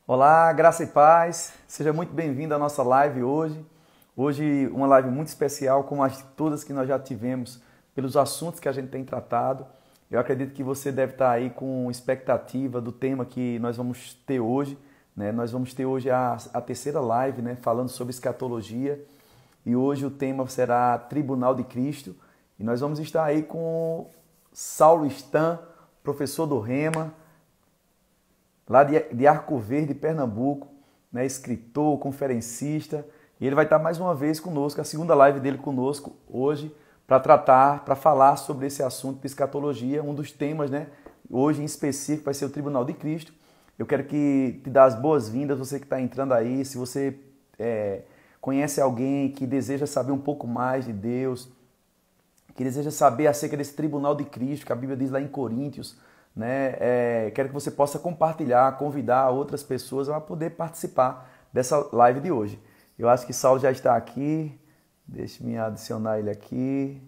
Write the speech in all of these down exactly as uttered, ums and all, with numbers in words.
Olá, graça e paz. Seja muito bem-vindo à nossa live hoje. Hoje uma live muito especial, como as todas que nós já tivemos, pelos assuntos que a gente tem tratado. Eu acredito que você deve estar aí com expectativa do tema que nós vamos ter hoje, né? Nós vamos ter hoje a, a terceira live, né, falando sobre escatologia. E hoje o tema será Tribunal de Cristo. E nós vamos estar aí com Saulo Stan, professor do Rema, lá de, de Arco Verde, Pernambuco, né, escritor, conferencista, e ele vai estar mais uma vez conosco, a segunda live dele conosco hoje, para tratar, para falar sobre esse assunto de escatologia, um dos temas, né, hoje em específico vai ser o Tribunal de Cristo. Eu quero que te dê as boas-vindas, você que está entrando aí, se você é, conhece alguém que deseja saber um pouco mais de Deus, que deseja saber acerca desse Tribunal de Cristo, que a Bíblia diz lá em Coríntios, né? É, quero que você possa compartilhar, convidar outras pessoas a poder participar dessa live de hoje. Eu acho que Saulo já está aqui. Deixe-me adicionar ele aqui.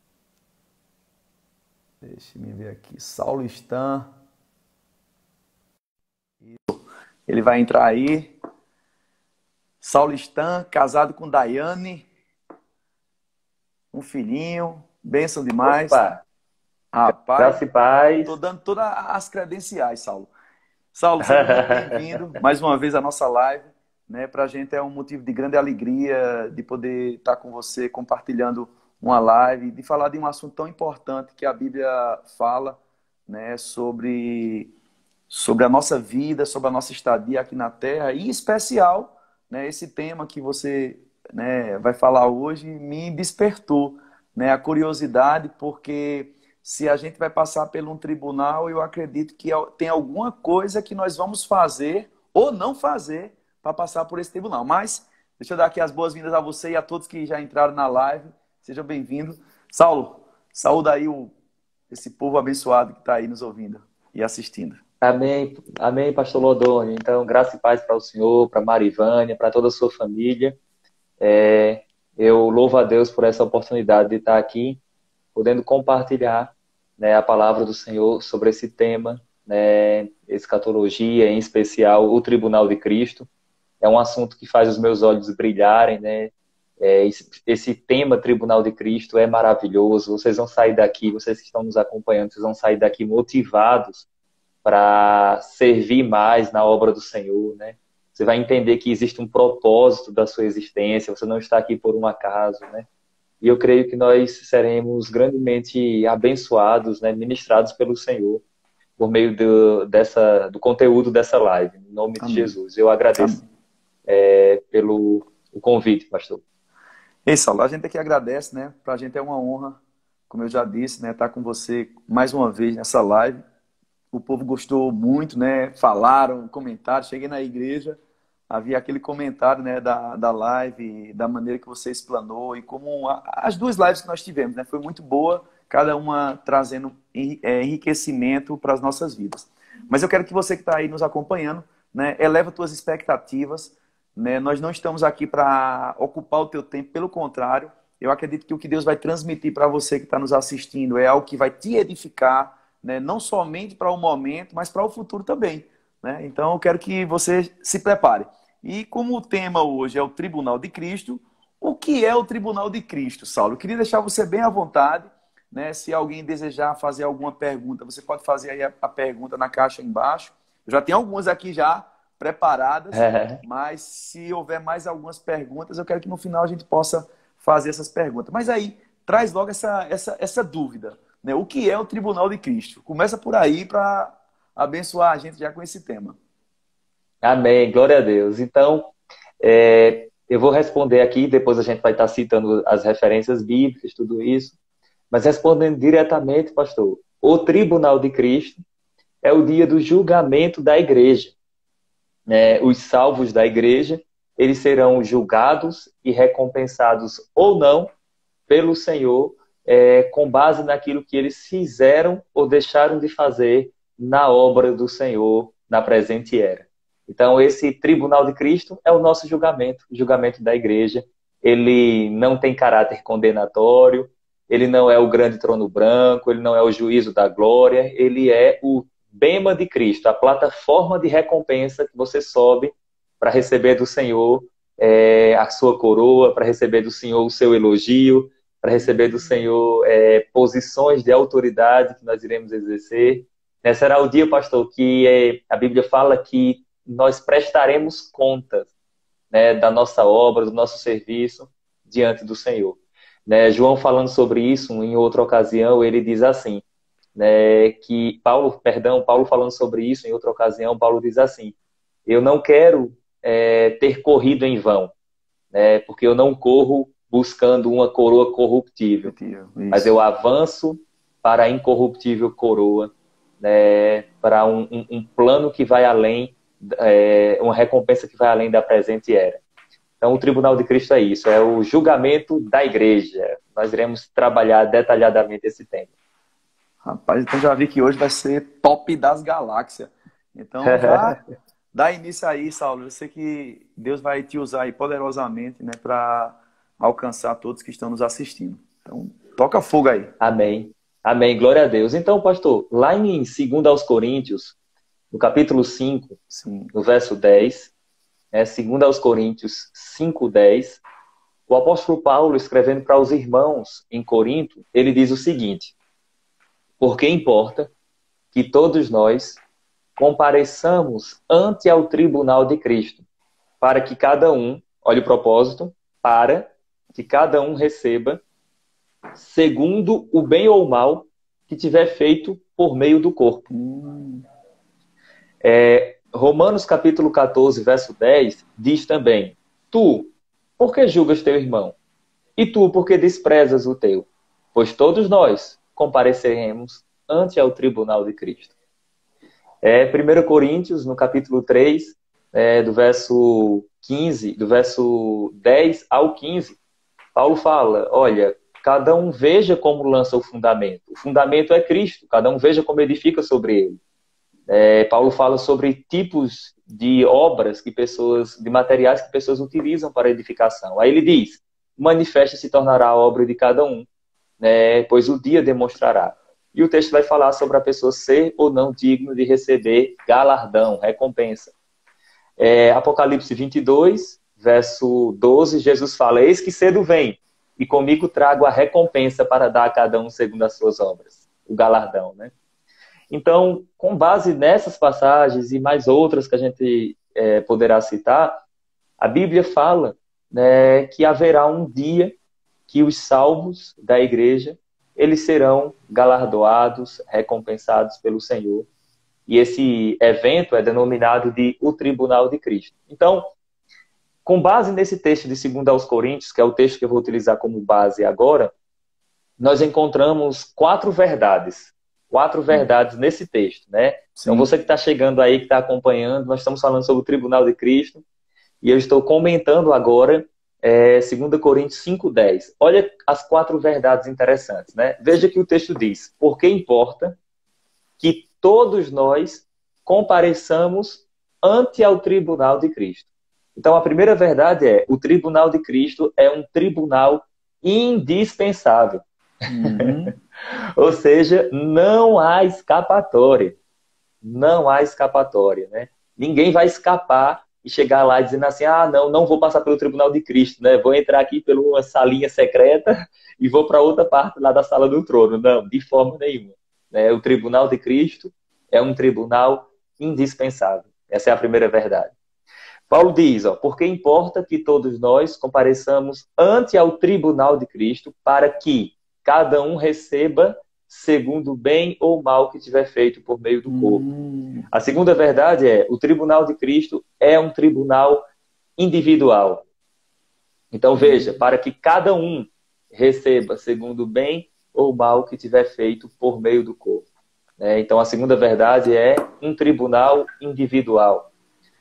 Deixe-me ver aqui. Saulo Stan. Ele vai entrar aí. Saulo Stan, casado com Daiane. Um filhinho. Bênção demais. Opa, Rapaz, graça e paz. estou dando todas as credenciais, Saulo. Saulo, seja muito bem-vindo mais uma vez à nossa live. Né? Para a gente é um motivo de grande alegria de poder estar com você compartilhando uma live, de falar de um assunto tão importante que a Bíblia fala, né? sobre, sobre a nossa vida, sobre a nossa estadia aqui na Terra, e em especial, né? esse tema que você, né, vai falar hoje me despertou, né, a curiosidade, porque se a gente vai passar por um tribunal, eu acredito que tem alguma coisa que nós vamos fazer ou não fazer para passar por esse tribunal. Mas, deixa eu dar aqui as boas-vindas a você e a todos que já entraram na live. Sejam bem-vindos. Saulo, saúda aí o, esse povo abençoado que está aí nos ouvindo e assistindo. Amém, amém, pastor Lodônio. Então, graça e paz para o senhor, para Marivânia, para toda a sua família. É, eu louvo a Deus por essa oportunidade de estar aqui, podendo compartilhar, né, a palavra do Senhor sobre esse tema, né, escatologia, em especial o Tribunal de Cristo. É um assunto que faz os meus olhos brilharem, né? É, esse, esse tema Tribunal de Cristo é maravilhoso. Vocês vão sair daqui, vocês que estão nos acompanhando, vocês vão sair daqui motivados para servir mais na obra do Senhor, né? Você vai entender que existe um propósito da sua existência, você não está aqui por um acaso, né? E eu creio que nós seremos grandemente abençoados, né, ministrados pelo Senhor, por meio do, dessa, do conteúdo dessa live, em nome de Amém. Jesus. Eu agradeço Amém. é, pelo o convite, pastor. Ei, Saulo, a gente aqui agradece, né? Para a gente é uma honra, como eu já disse, né, estar com você mais uma vez nessa live. O povo gostou muito, né? Falaram, comentaram. Cheguei na igreja, havia aquele comentário, né, da, da live, da maneira que você explanou e como a, as duas lives que nós tivemos, né? Foi muito boa, cada uma trazendo é, enriquecimento para as nossas vidas. Mas eu quero que você que está aí nos acompanhando, né, eleva suas expectativas, né? Nós não estamos aqui para ocupar o teu tempo, pelo contrário, eu acredito que o que Deus vai transmitir para você que está nos assistindo é algo que vai te edificar, né? Não somente para o momento, mas para o futuro também, né? Então eu quero que você se prepare. E como o tema hoje é o Tribunal de Cristo, o que é o Tribunal de Cristo, Saulo? Eu queria deixar você bem à vontade, né? Se alguém desejar fazer alguma pergunta, você pode fazer aí a, a pergunta na caixa embaixo. Eu já tenho algumas aqui já preparadas, mas se houver mais algumas perguntas, eu quero que no final a gente possa fazer essas perguntas. Mas aí, traz logo essa, essa, essa dúvida, né? O que é o Tribunal de Cristo? Começa por aí para abençoar a gente já com esse tema. Amém, glória a Deus. Então, é, eu vou responder aqui, depois a gente vai estar citando as referências bíblicas, tudo isso. Mas respondendo diretamente, pastor, o Tribunal de Cristo é o dia do julgamento da igreja. Né? Os salvos da igreja, eles serão julgados e recompensados ou não pelo Senhor, é, com base naquilo que eles fizeram ou deixaram de fazer na obra do Senhor na presente era. Então, esse Tribunal de Cristo é o nosso julgamento, o julgamento da igreja. Ele não tem caráter condenatório, ele não é o grande trono branco, ele não é o juízo da glória, ele é o bema de Cristo, a plataforma de recompensa que você sobe para receber do Senhor é, a sua coroa, para receber do Senhor o seu elogio, para receber do Senhor é, posições de autoridade que nós iremos exercer. Né? Será o dia, pastor, que é, a Bíblia fala que nós prestaremos contas, né, da nossa obra, do nosso serviço diante do Senhor. Né? João falando sobre isso em outra ocasião, ele diz assim, né, que Paulo, perdão, Paulo falando sobre isso em outra ocasião, Paulo diz assim: eu não quero é, ter corrido em vão, né, porque eu não corro buscando uma coroa corruptível, mas eu avanço para a incorruptível coroa, né, para um, um, um plano que vai além, é, uma recompensa que vai além da presente era. Então, o Tribunal de Cristo é isso, é o julgamento da igreja. Nós iremos trabalhar detalhadamente esse tema. Rapaz, então já vi que hoje vai ser top das galáxias. Então já dá início aí, Saulo. Eu sei que Deus vai te usar aí poderosamente, né, para alcançar todos que estão nos assistindo. Então, toca fogo aí. Amém. Amém. Glória a Deus. Então, pastor, lá em segundo aos Coríntios, no capítulo cinco, Sim. no verso dez, né, segundo aos Coríntios cinco, dez, o apóstolo Paulo, escrevendo para os irmãos em Corinto, ele diz o seguinte: porque importa que todos nós compareçamos ante ao tribunal de Cristo, para que cada um, olha o propósito, para que cada um receba segundo o bem ou o mal que tiver feito por meio do corpo. Hum. É, Romanos capítulo quatorze, verso dez, diz também: tu, por que julgas teu irmão? E tu, por que desprezas o teu? Pois todos nós compareceremos ante ao tribunal de Cristo. É, primeiro Coríntios, no capítulo três, é, do verso quinze, do verso dez ao quinze, Paulo fala: olha, cada um veja como lança o fundamento. O fundamento é Cristo, cada um veja como edifica sobre ele. É, Paulo fala sobre tipos de obras que pessoas, de materiais que pessoas utilizam para edificação. Aí ele diz: manifesta se tornará a obra de cada um, né, pois o dia demonstrará. E o texto vai falar sobre a pessoa ser ou não digno de receber galardão, recompensa. É, Apocalipse vinte e dois, verso doze, Jesus fala: eis que cedo vem, e comigo trago a recompensa para dar a cada um segundo as suas obras. O galardão, né? Então, com base nessas passagens e mais outras que a gente é, poderá citar, a Bíblia fala, né, que haverá um dia que os salvos da igreja, eles serão galardoados, recompensados pelo Senhor. E esse evento é denominado de o Tribunal de Cristo. Então, com base nesse texto de segundo aos Coríntios, que é o texto que eu vou utilizar como base agora, nós encontramos quatro verdades. Quatro verdades nesse texto, né? Sim. Então, você que está chegando aí, que está acompanhando, nós estamos falando sobre o Tribunal de Cristo, e eu estou comentando agora É, dois Coríntios cinco, dez. Olha as quatro verdades interessantes, né? Veja que o texto diz: porque importa que todos nós compareçamos ante ao tribunal de Cristo. Então, a primeira verdade é: o tribunal de Cristo é um tribunal indispensável. Uhum. Ou seja, não há escapatória. Não há escapatória, né? Ninguém vai escapar e chegar lá dizendo assim: ah, não, não vou passar pelo tribunal de Cristo, né? Vou entrar aqui por uma salinha secreta e vou para outra parte lá da sala do trono. Não, de forma nenhuma. Né? O tribunal de Cristo é um tribunal indispensável. Essa é a primeira verdade. Paulo diz: ó, porque importa que todos nós compareçamos ante ao tribunal de Cristo para que cada um receba segundo o bem ou mal que tiver feito por meio do corpo. Hum. A segunda verdade é: o tribunal de Cristo é um tribunal individual. Então veja, para que cada um receba segundo o bem ou mal que tiver feito por meio do corpo. É, então a segunda verdade é um tribunal individual.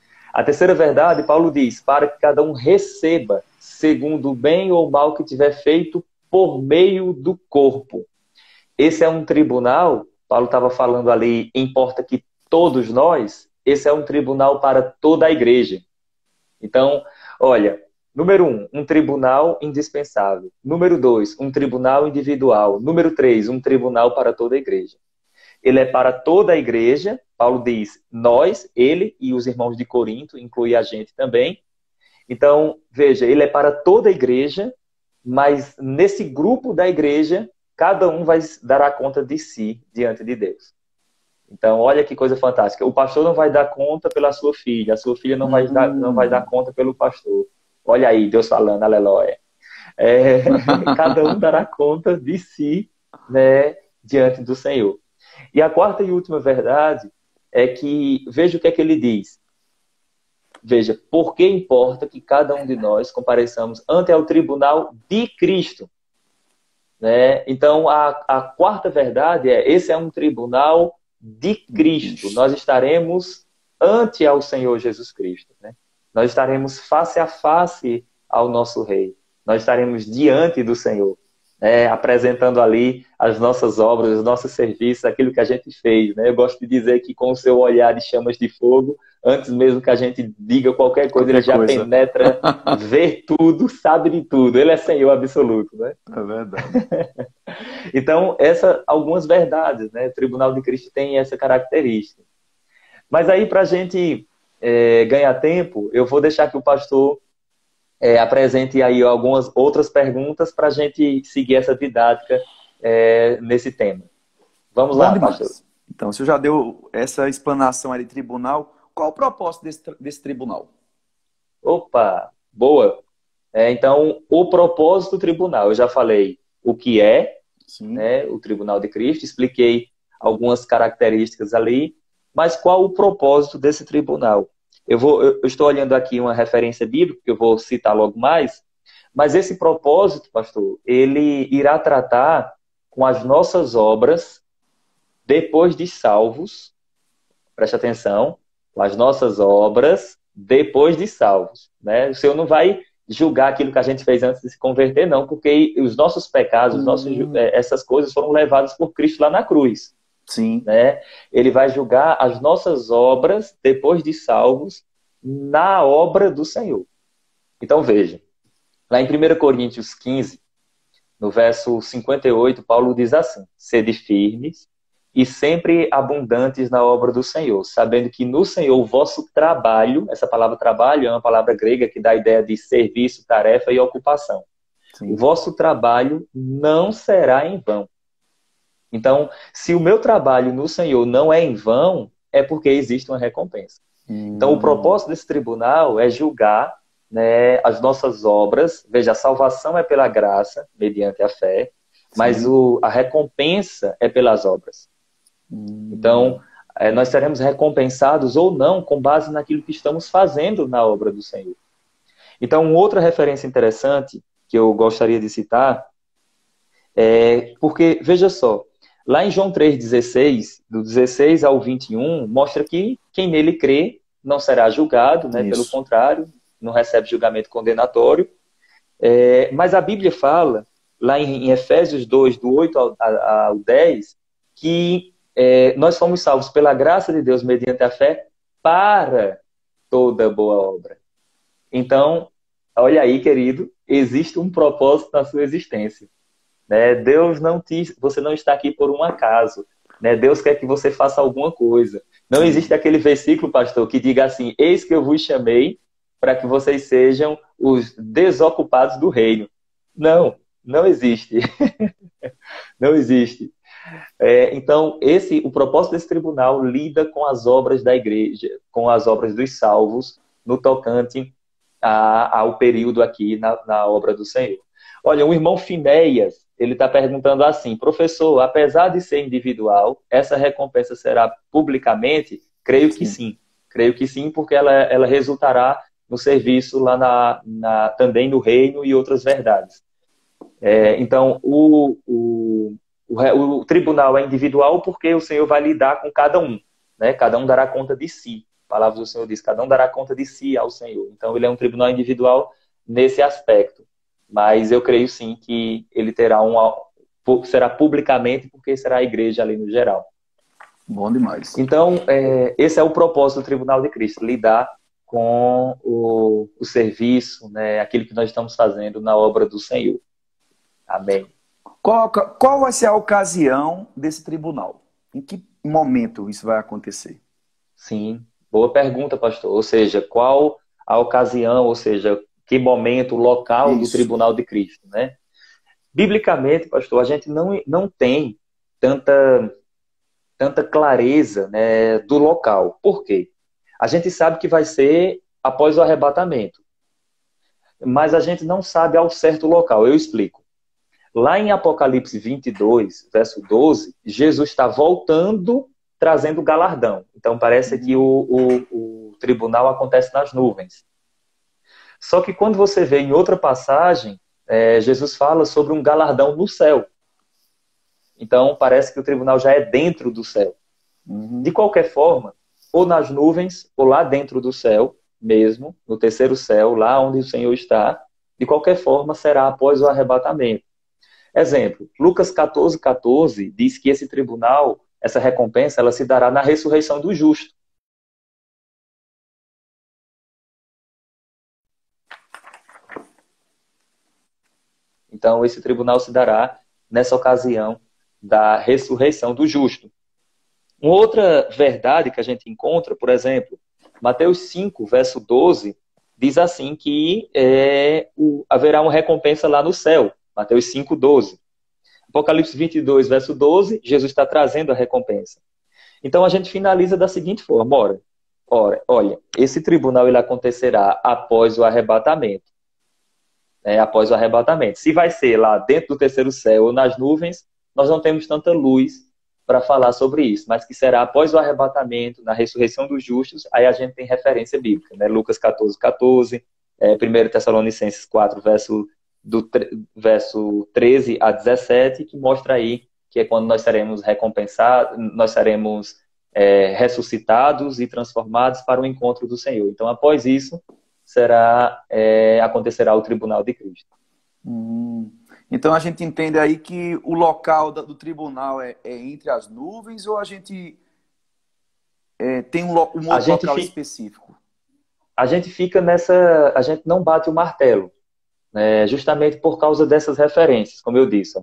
A terceira verdade, Paulo diz: para que cada um receba segundo o bem ou mal que tiver feito por meio do corpo. Esse é um tribunal, Paulo estava falando ali, importa que todos nós, esse é um tribunal para toda a igreja. Então, olha, número um, um tribunal indispensável. Número dois, um tribunal individual. Número três, um tribunal para toda a igreja. ele é para toda a igreja. Paulo diz, nós, ele e os irmãos de Corinto, inclui a gente também. Então, veja, ele é para toda a igreja, mas nesse grupo da igreja, cada um vai dar conta de si diante de Deus. Então, olha que coisa fantástica. O pastor não vai dar conta pela sua filha, a sua filha não vai, hum. dar, não vai dar conta pelo pastor. Olha aí, Deus falando, aleluia. É, cada um dará conta de si, né, diante do Senhor. E a quarta e última verdade é que, veja o que é que ele diz. Veja, por que importa que cada um de nós compareçamos ante ao tribunal de Cristo? Né? Então, a, a quarta verdade é, esse é um tribunal de Cristo. Nós estaremos ante ao Senhor Jesus Cristo. Né? Nós estaremos face a face ao nosso Rei. Nós estaremos diante do Senhor, né? Apresentando ali as nossas obras, os nossos serviços, aquilo que a gente fez. Né? Eu gosto de dizer que com o seu olhar de chamas de fogo, antes mesmo que a gente diga qualquer coisa, qualquer ele já coisa. penetra, vê tudo, sabe de tudo. Ele é Senhor absoluto. Né? É verdade. Então, essas algumas verdades, né? O Tribunal de Cristo tem essa característica. Mas aí, para a gente é, ganhar tempo, eu vou deixar que o pastor é, apresente aí algumas outras perguntas para a gente seguir essa didática é, nesse tema. Vamos Bom lá, demais. pastor. Então, você já deu essa explanação aí de tribunal. Qual o propósito desse, desse tribunal? Opa, boa. É, então, o propósito do tribunal, eu já falei o que é, né, o Tribunal de Cristo, expliquei algumas características ali, mas qual o propósito desse tribunal? Eu, vou, eu estou olhando aqui uma referência bíblica, que eu vou citar logo mais, mas esse propósito, pastor, ele irá tratar com as nossas obras depois de salvos, preste atenção, com as nossas obras depois de salvos. Né? O Senhor não vai julgar aquilo que a gente fez antes de se converter, não, porque os nossos pecados, os nossos, hum. essas coisas foram levadas por Cristo lá na cruz. Sim. Né? Ele vai julgar as nossas obras depois de salvos na obra do Senhor. Então veja, lá em primeira Coríntios quinze, no verso cinquenta e oito, Paulo diz assim: sede firmes e sempre abundantes na obra do Senhor, sabendo que no Senhor o vosso trabalho, essa palavra trabalho é uma palavra grega que dá a ideia de serviço, tarefa e ocupação. Sim. O vosso trabalho não será em vão. Então, se o meu trabalho no Senhor não é em vão, é porque existe uma recompensa. Hum. Então, o propósito desse tribunal é julgar, né, as nossas obras. Veja, a salvação é pela graça, mediante a fé, Sim. mas o, a recompensa é pelas obras. Hum. Então, é, nós seremos recompensados ou não com base naquilo que estamos fazendo na obra do Senhor. Então, uma outra referência interessante que eu gostaria de citar é porque, veja só, lá em João três, dezesseis, do dezesseis ao vinte e um, mostra que quem nele crê não será julgado, né? Pelo contrário, não recebe julgamento condenatório. É, mas a Bíblia fala, lá em, em Efésios dois, do oito ao, ao dez, que é, nós fomos salvos pela graça de Deus mediante a fé para toda boa obra. Então, olha aí, querido, existe um propósito na sua existência. Né? Deus não te, você não está aqui por um acaso. Né? Deus quer que você faça alguma coisa. Não existe aquele versículo, pastor, que diga assim: eis que eu vos chamei para que vocês sejam os desocupados do reino. Não, não existe. Não existe. É, então, esse, o propósito desse tribunal lida com as obras da igreja, com as obras dos salvos, no tocante a, ao período aqui na, na obra do Senhor. Olha, o irmão Finéias, ele está perguntando assim: professor, apesar de ser individual, essa recompensa será publicamente? Creio sim. que sim. Creio que sim, porque ela, ela resultará no serviço lá na, na, também no reino e outras verdades. É, então, o, o, o, o tribunal é individual porque o Senhor vai lidar com cada um. Né? Cada um dará conta de si. A palavra do Senhor diz: cada um dará conta de si ao Senhor. Então, ele é um tribunal individual nesse aspecto. Mas eu creio sim que ele terá um, será publicamente, porque será a igreja ali no geral. Bom demais. Então, é, esse é o propósito do Tribunal de Cristo: lidar com o, o serviço, né, aquilo que nós estamos fazendo na obra do Senhor. Amém. Qual, qual vai ser a ocasião desse tribunal? Em que momento isso vai acontecer? Sim, boa pergunta, pastor. Ou seja, qual a ocasião, ou seja, que momento, local do Isso. tribunal de Cristo, né? Biblicamente, pastor, a gente não, não tem tanta, tanta clareza, né, do local. Por quê? A gente sabe que vai ser após o arrebatamento, mas a gente não sabe ao certo o local. Eu explico. Lá em Apocalipse vinte e dois, verso doze, Jesus está voltando, trazendo galardão. Então parece que o, o, o tribunal acontece nas nuvens. Só que quando você vê em outra passagem, é, Jesus fala sobre um galardão no céu. Então parece que o tribunal já é dentro do céu. Uhum. De qualquer forma, ou nas nuvens, ou lá dentro do céu mesmo, no terceiro céu, lá onde o Senhor está, de qualquer forma será após o arrebatamento. Exemplo, Lucas catorze, catorze diz que esse tribunal, essa recompensa, ela se dará na ressurreição do justo. Então, esse tribunal se dará nessa ocasião da ressurreição do justo. Uma outra verdade que a gente encontra, por exemplo, Mateus cinco, verso doze, diz assim que é, o, haverá uma recompensa lá no céu. Mateus cinco, doze. Apocalipse vinte e dois, verso doze, Jesus está trazendo a recompensa. Então a gente finaliza da seguinte forma: ora, ora olha, esse tribunal ele acontecerá após o arrebatamento. Né, após o arrebatamento. Se vai ser lá dentro do terceiro céu ou nas nuvens, nós não temos tanta luz para falar sobre isso, mas que será após o arrebatamento, na ressurreição dos justos, aí a gente tem referência bíblica, né? Lucas catorze, catorze, é, primeira Tessalonicenses quatro, verso, do, verso treze a dezessete, que mostra aí que é quando nós seremos recompensados, nós seremos é, ressuscitados e transformados para o encontro do Senhor. Então, após isso, será, é, acontecerá o tribunal de Cristo. Hum. Então a gente entende aí que o local do tribunal é, é entre as nuvens, ou a gente é, tem um, um outro local fica, específico? A gente fica nessa... A gente não bate o martelo, né, justamente por causa dessas referências, como eu disse.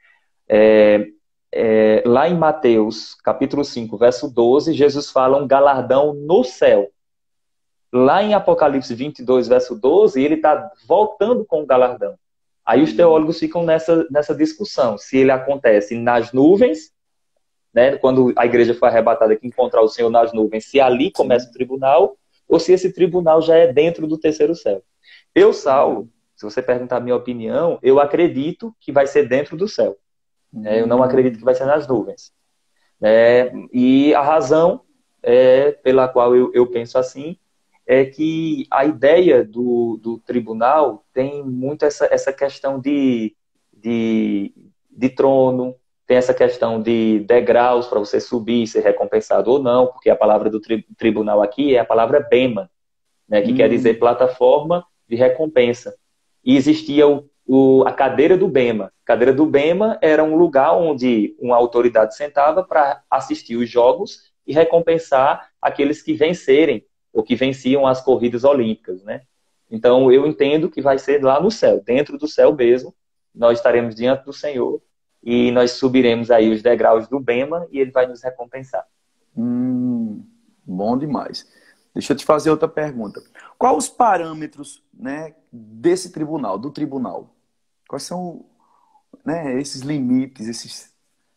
É, é, lá em Mateus, capítulo cinco, verso doze, Jesus fala um galardão no céu. Lá em Apocalipse vinte e dois, verso doze, ele está voltando com o galardão. Aí os teólogos ficam nessa, nessa discussão, se ele acontece nas nuvens, né, quando a igreja foi arrebatada que encontrar o Senhor nas nuvens, se ali começa o tribunal, ou se esse tribunal já é dentro do terceiro céu. Eu, Saulo, se você perguntar a minha opinião, eu acredito que vai ser dentro do céu. Né, eu não acredito que vai ser nas nuvens. É, e a razão é, pela qual eu, eu penso assim, é que a ideia do, do tribunal tem muito essa, essa questão de, de, de trono, tem essa questão de degraus para você subir e ser recompensado ou não, porque a palavra do tri, tribunal aqui é a palavra bema, né, que hum. quer dizer plataforma de recompensa. E existia o, o, a cadeira do bema. A cadeira do bema era um lugar onde uma autoridade sentava para assistir os jogos e recompensar aqueles que vencerem ou que venciam as corridas olímpicas, né? Então, eu entendo que vai ser lá no céu, dentro do céu mesmo, nós estaremos diante do Senhor e nós subiremos aí os degraus do bema e ele vai nos recompensar. Hum, bom demais. Deixa eu te fazer outra pergunta. Quais os parâmetros, né, desse tribunal, do tribunal? Quais são, né, esses limites, esses...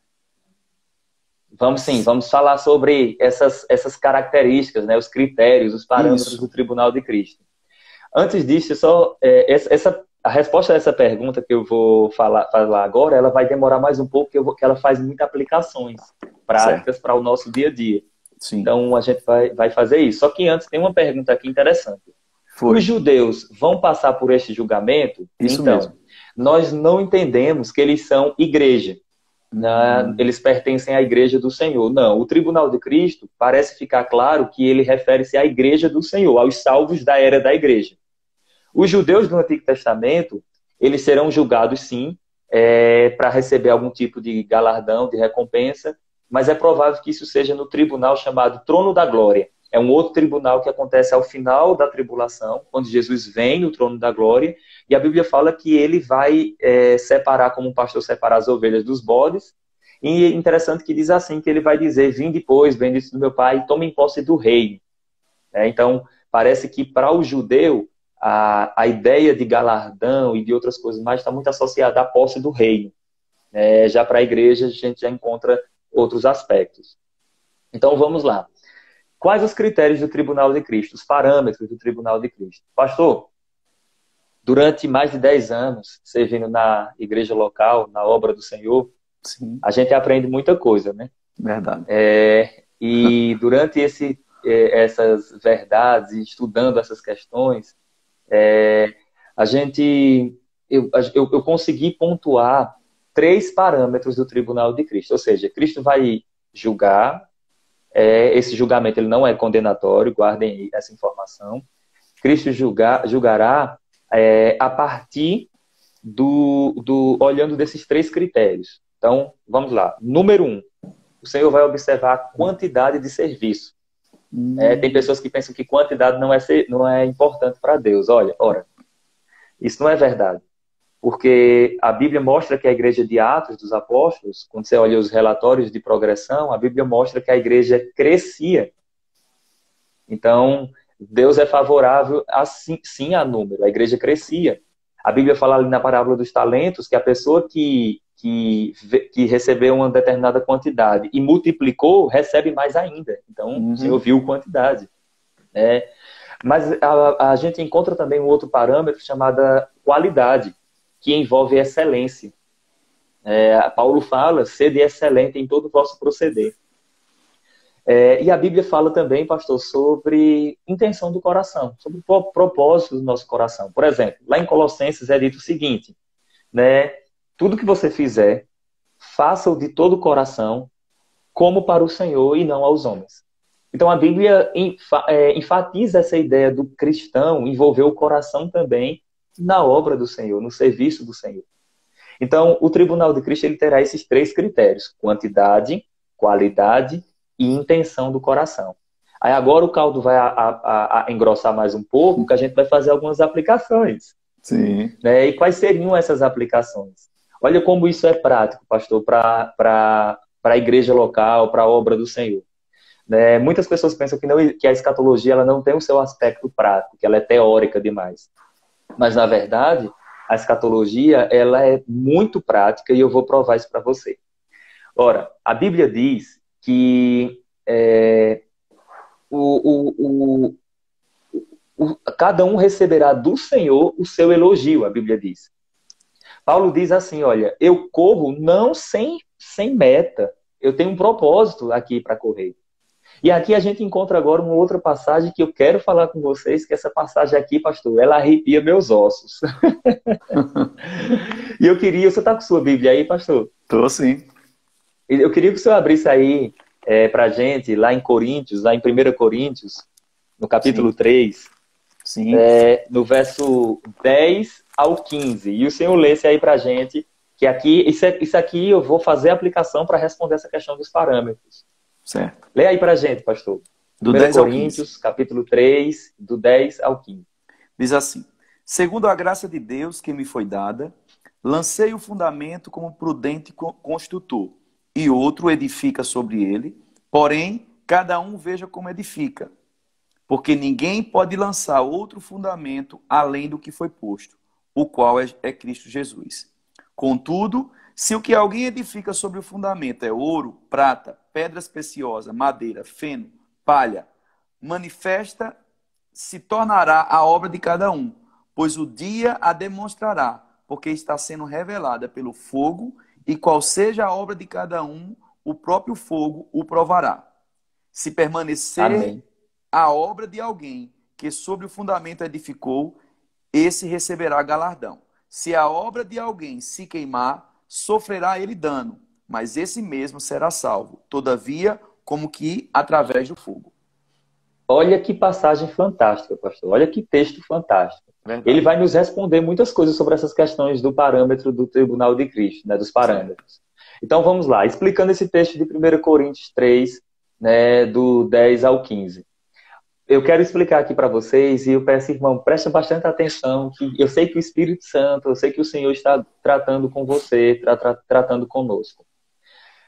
Vamos sim, vamos falar sobre essas, essas características, né, os critérios, os parâmetros Isso. do Tribunal de Cristo. Antes disso, só, é, essa, a resposta a essa pergunta que eu vou falar, falar agora, ela vai demorar mais um pouco, porque, eu vou, porque ela faz muitas aplicações práticas para o nosso dia a dia. Sim. Então, a gente vai, vai fazer isso. Só que antes, tem uma pergunta aqui interessante. Foi. Os judeus vão passar por este julgamento? Isso então, mesmo. Nós não entendemos que eles são igreja. Na, eles pertencem à igreja do Senhor. Não, o tribunal de Cristo parece ficar claro que ele refere-se à igreja do Senhor, aos salvos da era da igreja. Os judeus do Antigo Testamento, eles serão julgados sim, é, para receber algum tipo de galardão, de recompensa, mas é provável que isso seja no tribunal chamado Trono da Glória. É um outro tribunal que acontece ao final da tribulação, quando Jesus vem no Trono da Glória, e a Bíblia fala que ele vai é, separar, como um pastor separa as ovelhas dos bodes, E é interessante que diz assim, que ele vai dizer, vim depois, bendito do meu pai, e tomem posse do reino. É, então, parece que para o judeu, a, a ideia de galardão e de outras coisas mais está muito associada à posse do reino. É, já para a igreja, a gente já encontra outros aspectos. Então, vamos lá. Quais os critérios do Tribunal de Cristo, os parâmetros do Tribunal de Cristo? Pastor, durante mais de dez anos, servindo na igreja local, na obra do Senhor, Sim. A gente aprende muita coisa, né? Verdade. É, e durante esse, essas verdades, estudando essas questões, é, a gente, eu, eu, eu consegui pontuar três parâmetros do Tribunal de Cristo. Ou seja, Cristo vai julgar, é, esse julgamento ele não é condenatório, guardem essa informação. Cristo julgar, julgará é, a partir do, do olhando desses três critérios. Então, vamos lá. Número um, o Senhor vai observar a quantidade de serviço. Hum. É, tem pessoas que pensam que quantidade não é, ser, não é importante para Deus. Olha, ora, isso não é verdade. Porque a Bíblia mostra que a igreja de Atos dos Apóstolos, quando você olha os relatórios de progressão, a Bíblia mostra que a igreja crescia. Então, Deus é favorável assim, sim a número. A igreja crescia. A Bíblia fala ali na parábola dos talentos que a pessoa que, que, que recebeu uma determinada quantidade e multiplicou, recebe mais ainda. Então, uhum. o Senhor viu quantidade. É, mas a, a gente encontra também um outro parâmetro chamado qualidade, que envolve excelência. É, Paulo fala, sede excelente em todo o vosso proceder. É, e a Bíblia fala também, pastor, sobre intenção do coração, sobre o propósito do nosso coração. Por exemplo, lá em Colossenses é dito o seguinte, né? Tudo que você fizer, faça-o de todo o coração, como para o Senhor e não aos homens. Então a Bíblia enfatiza essa ideia do cristão envolver o coração também na obra do Senhor, no serviço do Senhor. Então o Tribunal de Cristo ele terá esses três critérios, quantidade, qualidade e intenção do coração. Aí agora o caldo vai a, a, a engrossar mais um pouco, que a gente vai fazer algumas aplicações. Sim. Né? E quais seriam essas aplicações? Olha como isso é prático, pastor, para a igreja local, para a obra do Senhor. Né? Muitas pessoas pensam que, não, que a escatologia ela não tem o seu aspecto prático, que ela é teórica demais. Mas, na verdade, a escatologia ela é muito prática e eu vou provar isso para você. Ora, a Bíblia diz que é, o, o, o, o, cada um receberá do Senhor o seu elogio, a Bíblia diz. Paulo diz assim, olha, eu corro não sem, sem meta, eu tenho um propósito aqui para correr. E aqui a gente encontra agora uma outra passagem que eu quero falar com vocês, que essa passagem aqui, pastor, ela arrepia meus ossos. E eu queria, você está com sua Bíblia aí, pastor? Estou sim. Eu queria que o senhor abrisse aí é, para a gente, lá em Coríntios, lá em primeira Coríntios, no capítulo Sim. três, Sim. É, no verso dez ao quinze. E o senhor lesse aí para a gente, que aqui, isso, é, isso aqui eu vou fazer a aplicação para responder essa questão dos parâmetros. Certo. Lê aí para a gente, pastor. Do primeira dez ao Coríntios, capítulo três, do dez ao quinze. Diz assim, segundo a graça de Deus que me foi dada, lancei o fundamento como prudente construtor, e outro edifica sobre ele, porém, cada um veja como edifica. Porque ninguém pode lançar outro fundamento além do que foi posto, o qual é, é Cristo Jesus. Contudo, se o que alguém edifica sobre o fundamento é ouro, prata, pedras preciosas, madeira, feno, palha, manifesta se tornará a obra de cada um, pois o dia a demonstrará, porque está sendo revelada pelo fogo, e qual seja a obra de cada um, o próprio fogo o provará. Se permanecer Amém. A obra de alguém que sobre o fundamento edificou, esse receberá galardão. Se a obra de alguém se queimar, sofrerá ele dano, mas esse mesmo será salvo, todavia, como que através do fogo. Olha que passagem fantástica, pastor. Olha que texto fantástico. Verdade. Ele vai nos responder muitas coisas sobre essas questões do parâmetro do Tribunal de Cristo, né, dos parâmetros. Sim. Então vamos lá, explicando esse texto de primeira Coríntios três, né, do dez ao quinze. Eu quero explicar aqui para vocês e eu peço, irmão, preste bastante atenção, que eu sei que o Espírito Santo, eu sei que o Senhor está tratando com você, tra tra tratando conosco.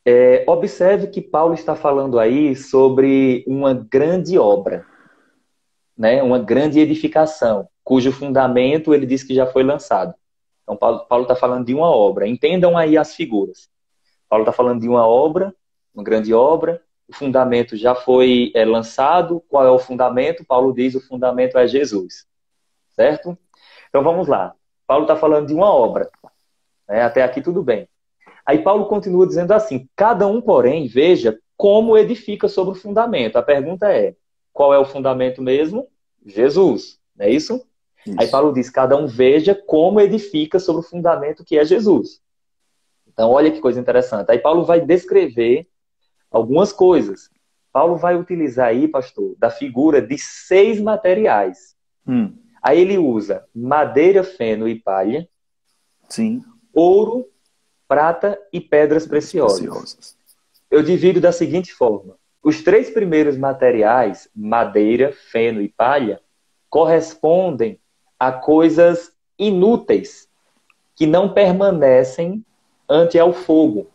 É, observe que Paulo está falando aí sobre uma grande obra, né? Uma grande edificação, cujo fundamento ele diz que já foi lançado. Então, Paulo Paulo está falando de uma obra. Entendam aí as figuras. Paulo está falando de uma obra, uma grande obra. O fundamento já foi é, lançado. Qual é o fundamento? Paulo diz: o fundamento é Jesus. Certo? Então, vamos lá. Paulo está falando de uma obra. Né? Até aqui tudo bem. Aí Paulo continua dizendo assim: cada um, porém, veja como edifica sobre o fundamento. A pergunta é: qual é o fundamento mesmo? Jesus, não é isso? Isso. Aí Paulo diz: cada um veja como edifica sobre o fundamento que é Jesus. Então, olha que coisa interessante. Aí Paulo vai descrever algumas coisas. Paulo vai utilizar aí, pastor, da figura de seis materiais. Hum. Aí ele usa madeira, feno e palha, Sim. ouro, prata e pedras preciosas. Preciosas. Eu divido da seguinte forma: os três primeiros materiais, madeira, feno e palha, correspondem a coisas inúteis que não permanecem ante ao fogo.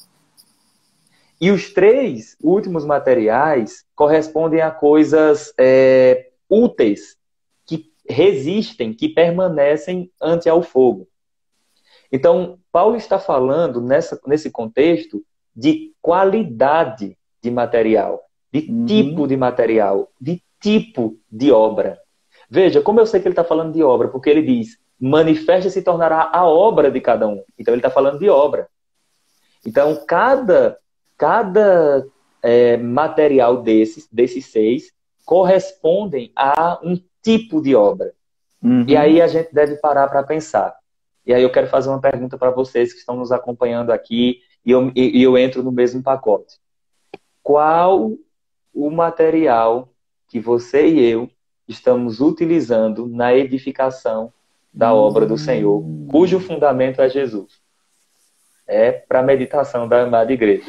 E os três últimos materiais correspondem a coisas é, úteis que resistem, que permanecem ante ao fogo. Então, Paulo está falando nessa, nesse contexto de qualidade de material, de Uhum. tipo de material, de tipo de obra. Veja, como eu sei que ele está falando de obra, porque ele diz: manifesta e se tornará a obra de cada um. Então, ele está falando de obra. Então, cada, cada é, material desses, desses seis correspondem a um tipo de obra. Uhum. E aí a gente deve parar para pensar. E aí eu quero fazer uma pergunta para vocês que estão nos acompanhando aqui, e eu, e eu entro no mesmo pacote. Qual o material que você e eu estamos utilizando na edificação da obra do Senhor, cujo fundamento é Jesus? É para a meditação da amada igreja.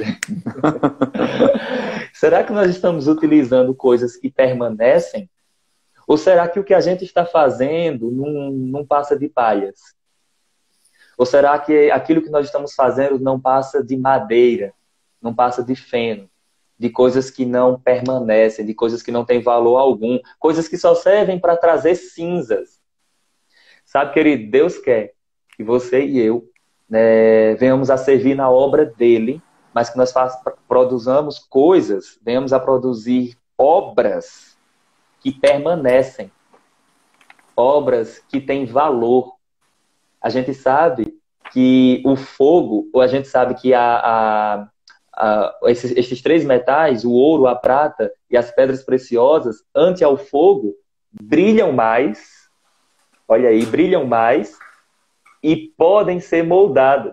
Será que nós estamos utilizando coisas que permanecem? Ou será que o que a gente está fazendo não, não passa de palhas? Ou será que aquilo que nós estamos fazendo não passa de madeira, não passa de feno, de coisas que não permanecem, de coisas que não têm valor algum, coisas que só servem para trazer cinzas? Sabe, querido, Deus quer que você e eu né, venhamos a servir na obra dele, mas que nós façamos, produzamos coisas, venhamos a produzir obras que permanecem, obras que têm valor. A gente sabe que o fogo, ou a gente sabe que a, a, a, esses, esses três metais, o ouro, a prata e as pedras preciosas, ante ao fogo, brilham mais, olha aí, brilham mais e podem ser moldadas.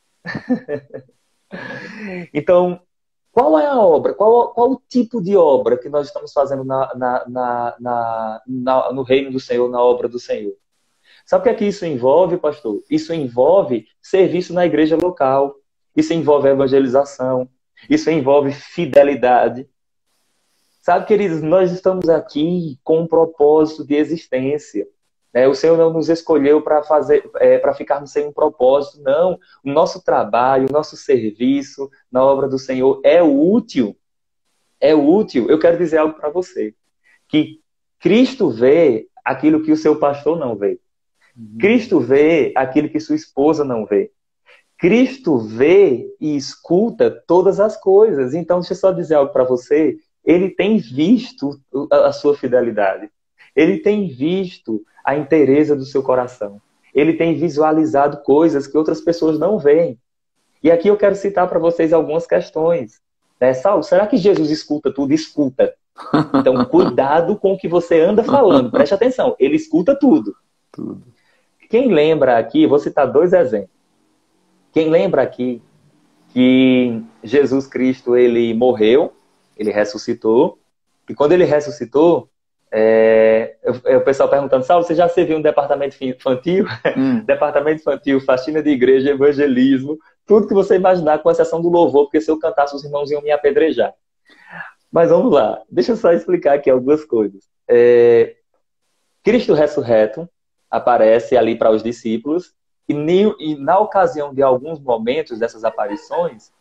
Então, qual é a obra? Qual, qual o tipo de obra que nós estamos fazendo na, na, na, na, na, no reino do Senhor, na obra do Senhor? Sabe o que é que isso envolve, pastor? Isso envolve serviço na igreja local. Isso envolve evangelização. Isso envolve fidelidade. Sabe, queridos, nós estamos aqui com um propósito de existência. O Senhor não nos escolheu para fazer, é, para ficarmos sem um propósito, não. O nosso trabalho, o nosso serviço na obra do Senhor é útil. É útil. Eu quero dizer algo para você. Que Cristo vê aquilo que o seu pastor não vê. Cristo vê aquilo que sua esposa não vê. Cristo vê e escuta todas as coisas. Então, deixa eu só dizer algo para você. Ele tem visto a sua fidelidade. Ele tem visto a inteireza do seu coração. Ele tem visualizado coisas que outras pessoas não veem. E aqui eu quero citar para vocês algumas questões. Né? Saulo, será que Jesus escuta tudo? Escuta. Então, cuidado com o que você anda falando. Preste atenção. Ele escuta tudo. Tudo. Quem lembra aqui, vou citar dois exemplos. Quem lembra aqui que Jesus Cristo, ele morreu, ele ressuscitou, e quando ele ressuscitou, é, o pessoal perguntando, Saulo, você já serviu um departamento infantil? Hum. Departamento infantil, faxina de igreja, evangelismo, tudo que você imaginar, com exceção do louvor, porque se eu cantasse, os irmãos iam me apedrejar. Mas vamos lá, deixa eu só explicar aqui algumas coisas. É, Cristo ressurreto aparece ali para os discípulos, e, e na ocasião de alguns momentos dessas aparições,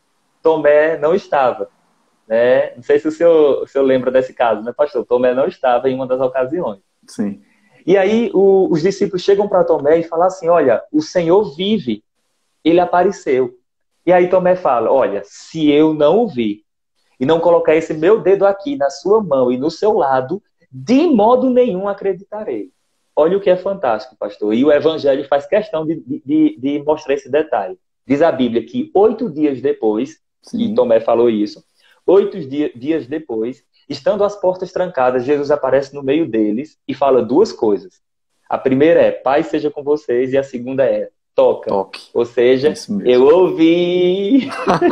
Tomé não estava. Né? Não sei se o senhor, o senhor lembra desse caso, né, pastor? Tomé não estava em uma das ocasiões. Sim. E aí o, os discípulos chegam para Tomé e falam assim, olha, o Senhor vive, ele apareceu. E aí Tomé fala, olha, se eu não o vi e não colocar esse meu dedo aqui na sua mão e no seu lado, de modo nenhum acreditarei. Olha o que é fantástico, pastor. E o Evangelho faz questão de, de, de mostrar esse detalhe. Diz a Bíblia que oito dias depois, Sim. que Tomé falou isso, oito dia, dias depois, estando as portas trancadas, Jesus aparece no meio deles e fala duas coisas. A primeira é, paz seja com vocês, e a segunda é, toca. Toque. Ou seja, eu ouvi...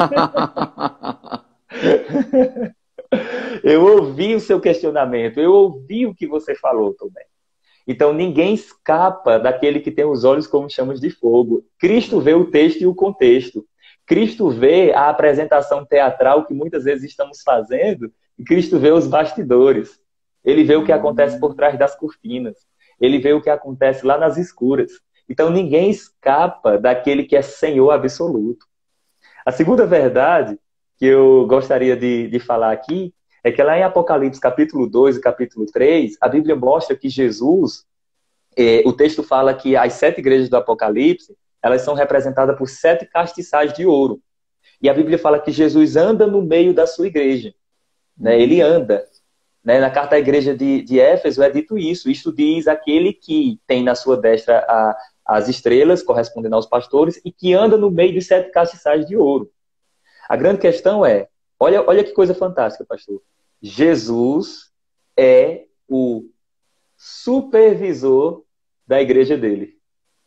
eu ouvi o seu questionamento, eu ouvi o que você falou também. Então, ninguém escapa daquele que tem os olhos como chamas de fogo. Cristo vê o texto e o contexto. Cristo vê a apresentação teatral que muitas vezes estamos fazendo, e Cristo vê os bastidores. Ele vê o que acontece por trás das cortinas. Ele vê o que acontece lá nas escuras. Então, ninguém escapa daquele que é Senhor absoluto. A segunda verdade que eu gostaria de, de falar aqui é que lá em Apocalipse, capítulo dois e capítulo três, a Bíblia mostra que Jesus, eh, o texto fala que as sete igrejas do Apocalipse, elas são representadas por sete castiçais de ouro. E a Bíblia fala que Jesus anda no meio da sua igreja. Né? Ele anda. Né? Na carta à igreja de, de Éfeso é dito isso. Isto diz aquele que tem na sua destra a, as estrelas, correspondendo aos pastores, e que anda no meio dos sete castiçais de ouro. A grande questão é, olha, olha que coisa fantástica, pastor. Jesus é o supervisor da igreja dele.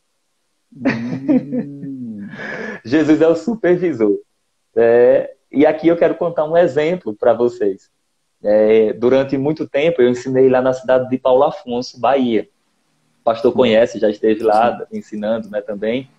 Hum. Jesus é o supervisor. É, e aqui eu quero contar um exemplo para vocês. É, durante muito tempo eu ensinei lá na cidade de Paulo Afonso, Bahia. O pastor conhece, já esteve lá ensinando, né, também.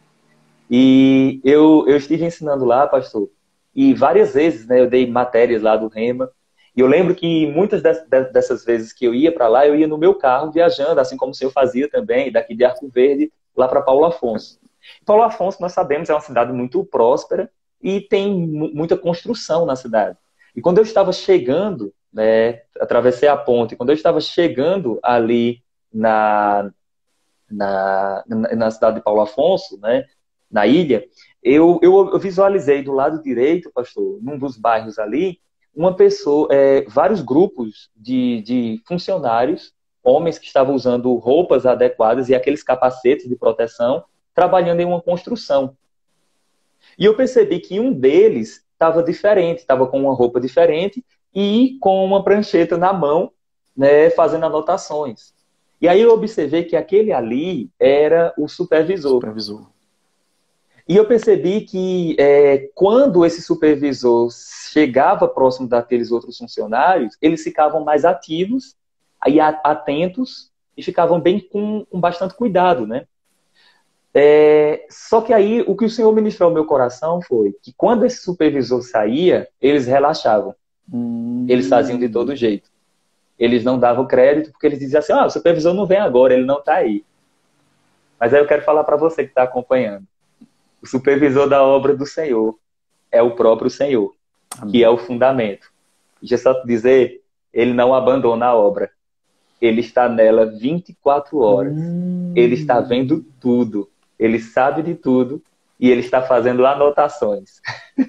E eu, eu estive ensinando lá, pastor, e várias vezes, né, eu dei matérias lá do Rema. E eu lembro que muitas dessas vezes que eu ia para lá, eu ia no meu carro viajando, assim como o senhor fazia também, daqui de Arco Verde, lá para Paulo Afonso. Paulo Afonso, nós sabemos, é uma cidade muito próspera e tem muita construção na cidade. E quando eu estava chegando, né, atravessei a ponte, quando eu estava chegando ali na, na, na cidade de Paulo Afonso, né, na ilha, eu, eu visualizei do lado direito, pastor, num dos bairros ali, uma pessoa, é, vários grupos de, de funcionários, homens que estavam usando roupas adequadas e aqueles capacetes de proteção, trabalhando em uma construção. E eu percebi que um deles estava diferente, estava com uma roupa diferente e com uma prancheta na mão, né, fazendo anotações. E aí eu observei que aquele ali era o supervisor. Supervisor. E eu percebi que é, quando esse supervisor chegava próximo daqueles outros funcionários, eles ficavam mais ativos, aí atentos e ficavam bem com, com bastante cuidado, né? É, só que aí o que o Senhor ministrou ao meu coração foi que quando esse supervisor saía, eles relaxavam. Hum. Eles faziam de todo jeito. Eles não davam crédito porque eles diziam assim, ah, o supervisor não vem agora, ele não está aí. Mas aí eu quero falar para você que está acompanhando. O supervisor da obra do Senhor é o próprio Senhor, Amém. Que é o fundamento. Deixa eu só te dizer, ele não abandona a obra. Ele está nela vinte e quatro horas. Hum. Ele está vendo tudo. Ele sabe de tudo. E ele está fazendo anotações.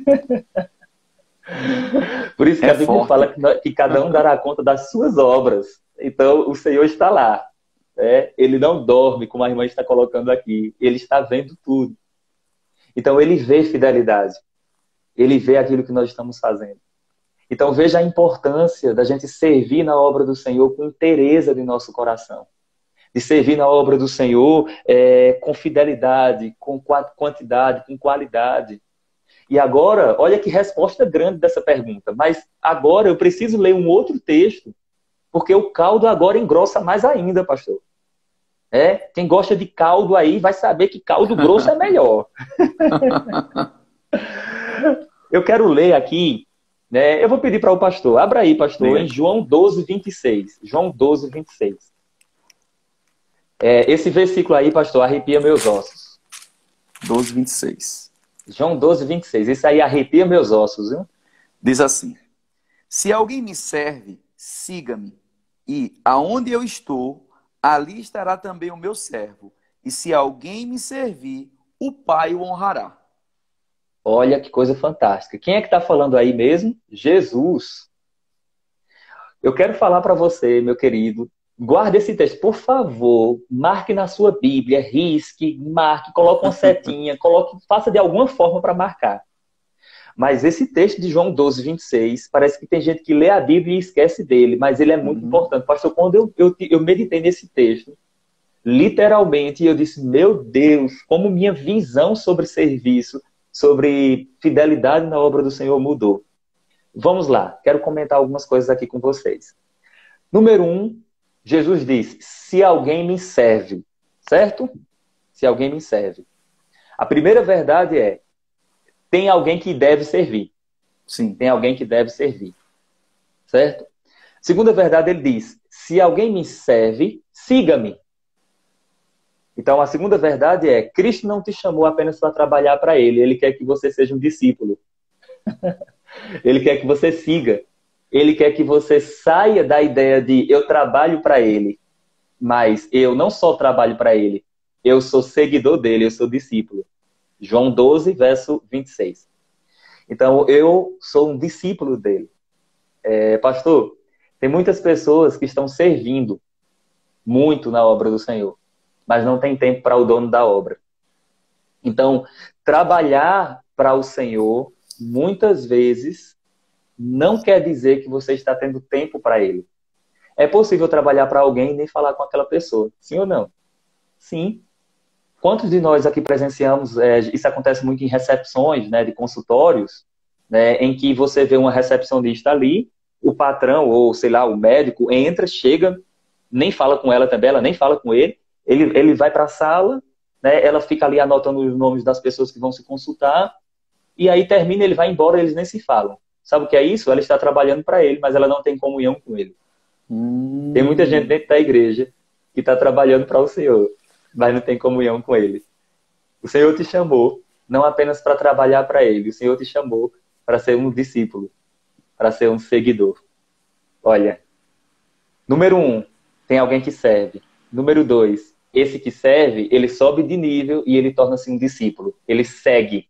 Por isso que é a Bíblia forte. Fala que, que cada um dará conta das suas obras. Então, o Senhor está lá. Né? Ele não dorme, como a irmã está colocando aqui. Ele está vendo tudo. Então, ele vê fidelidade. Ele vê aquilo que nós estamos fazendo. Então, veja a importância da gente servir na obra do Senhor com inteireza de nosso coração. De servir na obra do Senhor é, com fidelidade, com quantidade, com qualidade. E agora, olha que resposta grande dessa pergunta. Mas agora eu preciso ler um outro texto, porque o caldo agora engrossa mais ainda, pastor. É, quem gosta de caldo aí vai saber que caldo grosso é melhor. Eu quero ler aqui, né? Eu vou pedir para o pastor, abra aí, pastor, em João doze, vinte e seis. João doze, vinte e seis. É, esse versículo aí, pastor, arrepia meus ossos. doze, vinte e seis. João doze, vinte e seis. Isso aí arrepia meus ossos, viu? Diz assim: se alguém me serve, siga-me, e aonde eu estou, ali estará também o meu servo. E se alguém me servir, o Pai o honrará. Olha que coisa fantástica. Quem é que está falando aí mesmo? Jesus. Eu quero falar para você, meu querido, guarde esse texto, por favor, marque na sua Bíblia, risque, marque, coloque uma setinha, coloque, faça de alguma forma para marcar. Mas esse texto de João doze, vinte e seis, parece que tem gente que lê a Bíblia e esquece dele, mas ele é muito uhum. importante. Pastor, quando eu, eu, eu meditei nesse texto, literalmente, eu disse, meu Deus, como minha visão sobre serviço, sobre fidelidade na obra do Senhor mudou. Vamos lá, quero comentar algumas coisas aqui com vocês. Número um, Jesus diz, se alguém me serve, certo? Se alguém me serve. A primeira verdade é, tem alguém que deve servir. Sim. Tem alguém que deve servir. Certo? Segunda verdade, ele diz, se alguém me serve, siga-me. Então, a segunda verdade é, Cristo não te chamou apenas para trabalhar para Ele, Ele quer que você seja um discípulo. Ele quer que você siga. Ele quer que você saia da ideia de eu trabalho para Ele, mas eu não só trabalho para Ele, eu sou seguidor dele, eu sou discípulo. João doze, verso vinte e seis. Então, eu sou um discípulo dele. É, pastor, tem muitas pessoas que estão servindo muito na obra do Senhor, mas não tem tempo para o dono da obra. Então, trabalhar para o Senhor, muitas vezes, não quer dizer que você está tendo tempo para Ele. É possível trabalhar para alguém e nem falar com aquela pessoa. Sim ou não? Sim. Quantos de nós aqui presenciamos, é, isso acontece muito em recepções, né, de consultórios, né, em que você vê uma recepcionista ali, o patrão ou, sei lá, o médico entra, chega, nem fala com ela também, ela nem fala com ele, ele, ele vai para a sala, né, ela fica ali anotando os nomes das pessoas que vão se consultar, e aí termina, ele vai embora, eles nem se falam. Sabe o que é isso? Ela está trabalhando para ele, mas ela não tem comunhão com ele. Hum. Tem muita gente dentro da igreja que está trabalhando para o Senhor, mas não tem comunhão com Ele. O Senhor te chamou não apenas para trabalhar para Ele, o Senhor te chamou para ser um discípulo, para ser um seguidor. Olha, número um, tem alguém que serve. Número dois, esse que serve, ele sobe de nível e ele torna-se um discípulo. Ele segue.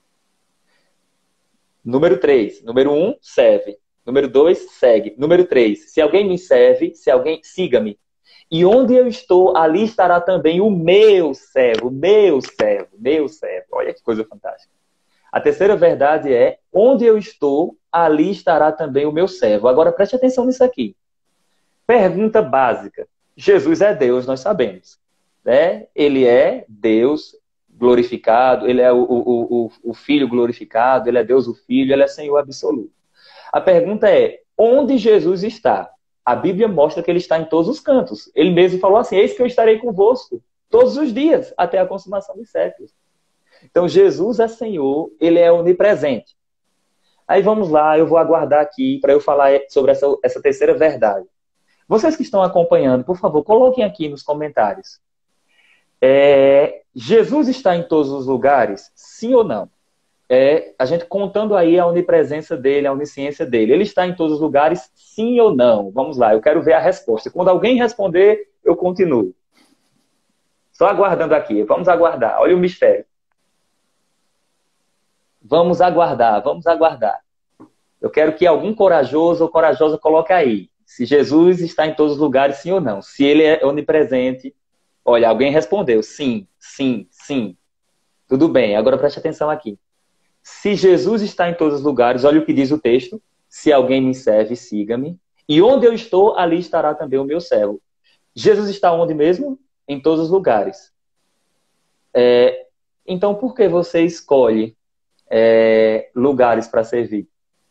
Número três, número um, serve. Número dois, segue. Número três, se alguém me serve, se alguém, siga-me. E onde eu estou, ali estará também o meu servo, meu servo, meu servo. Olha que coisa fantástica. A terceira verdade é, onde eu estou, ali estará também o meu servo. Agora preste atenção nisso aqui. Pergunta básica. Jesus é Deus, nós sabemos. Né? Ele é Deus glorificado, ele é o, o, o, o Filho glorificado, ele é Deus o Filho, ele é Senhor absoluto. A pergunta é, onde Jesus está? A Bíblia mostra que ele está em todos os cantos. Ele mesmo falou assim, eis que eu estarei convosco todos os dias, até a consumação dos séculos. Então, Jesus é Senhor, ele é onipresente. Aí vamos lá, eu vou aguardar aqui para eu falar sobre essa, essa terceira verdade. Vocês que estão acompanhando, por favor, coloquem aqui nos comentários. É, Jesus está em todos os lugares? Sim ou não? É, a gente contando aí a onipresença dele, a onisciência dele. Ele está em todos os lugares, sim ou não? Vamos lá, eu quero ver a resposta. Quando alguém responder, eu continuo. Só aguardando aqui, vamos aguardar. Olha o mistério. Vamos aguardar, vamos aguardar. Eu quero que algum corajoso ou corajosa coloque aí. Se Jesus está em todos os lugares, sim ou não? Se ele é onipresente. Olha, alguém respondeu, sim, sim, sim. Tudo bem, agora preste atenção aqui. Se Jesus está em todos os lugares, olha o que diz o texto. Se alguém me serve, siga-me. E onde eu estou, ali estará também o meu servo. Jesus está onde mesmo? Em todos os lugares. É, então, por que você escolhe é, lugares para servir?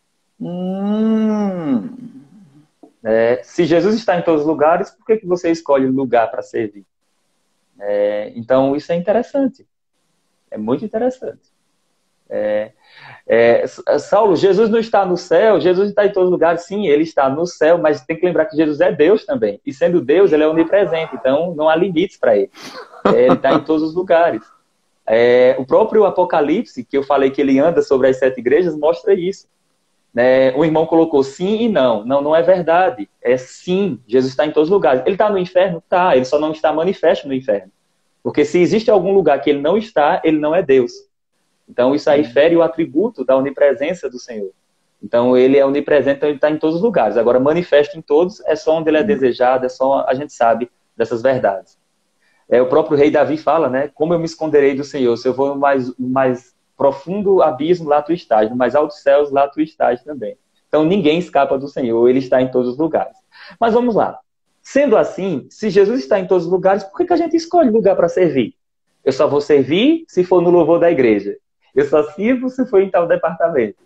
Hum. É, se Jesus está em todos os lugares, por que, que você escolhe lugar para servir? É, então, isso é interessante. É muito interessante. É, é, Saulo, Jesus não está no céu, Jesus está em todos os lugares, sim, ele está no céu, mas tem que lembrar que Jesus é Deus também, e sendo Deus, ele é onipresente, então não há limites para ele, é, ele está em todos os lugares. É, o próprio Apocalipse, que eu falei que ele anda sobre as sete igrejas, mostra isso. Né? O irmão colocou sim e não. Não, não é verdade. É sim, Jesus está em todos os lugares. Ele está no inferno? Tá, ele só não está manifesto no inferno. Porque se existe algum lugar que ele não está, ele não é Deus. Então isso aí fere o atributo da onipresença do Senhor. Então ele é onipresente, então ele está em todos os lugares. Agora, manifesto em todos é só onde ele é desejado, é só a gente sabe dessas verdades. É, o próprio rei Davi fala, né? Como eu me esconderei do Senhor? Se eu vou no mais, no mais profundo abismo, lá tu estás. No mais altos céus, lá tu estás também. Então ninguém escapa do Senhor, ele está em todos os lugares. Mas vamos lá. Sendo assim, se Jesus está em todos os lugares, por que, que a gente escolhe lugar para servir? Eu só vou servir se for no louvor da igreja. Eu só sirvo se for em tal departamento.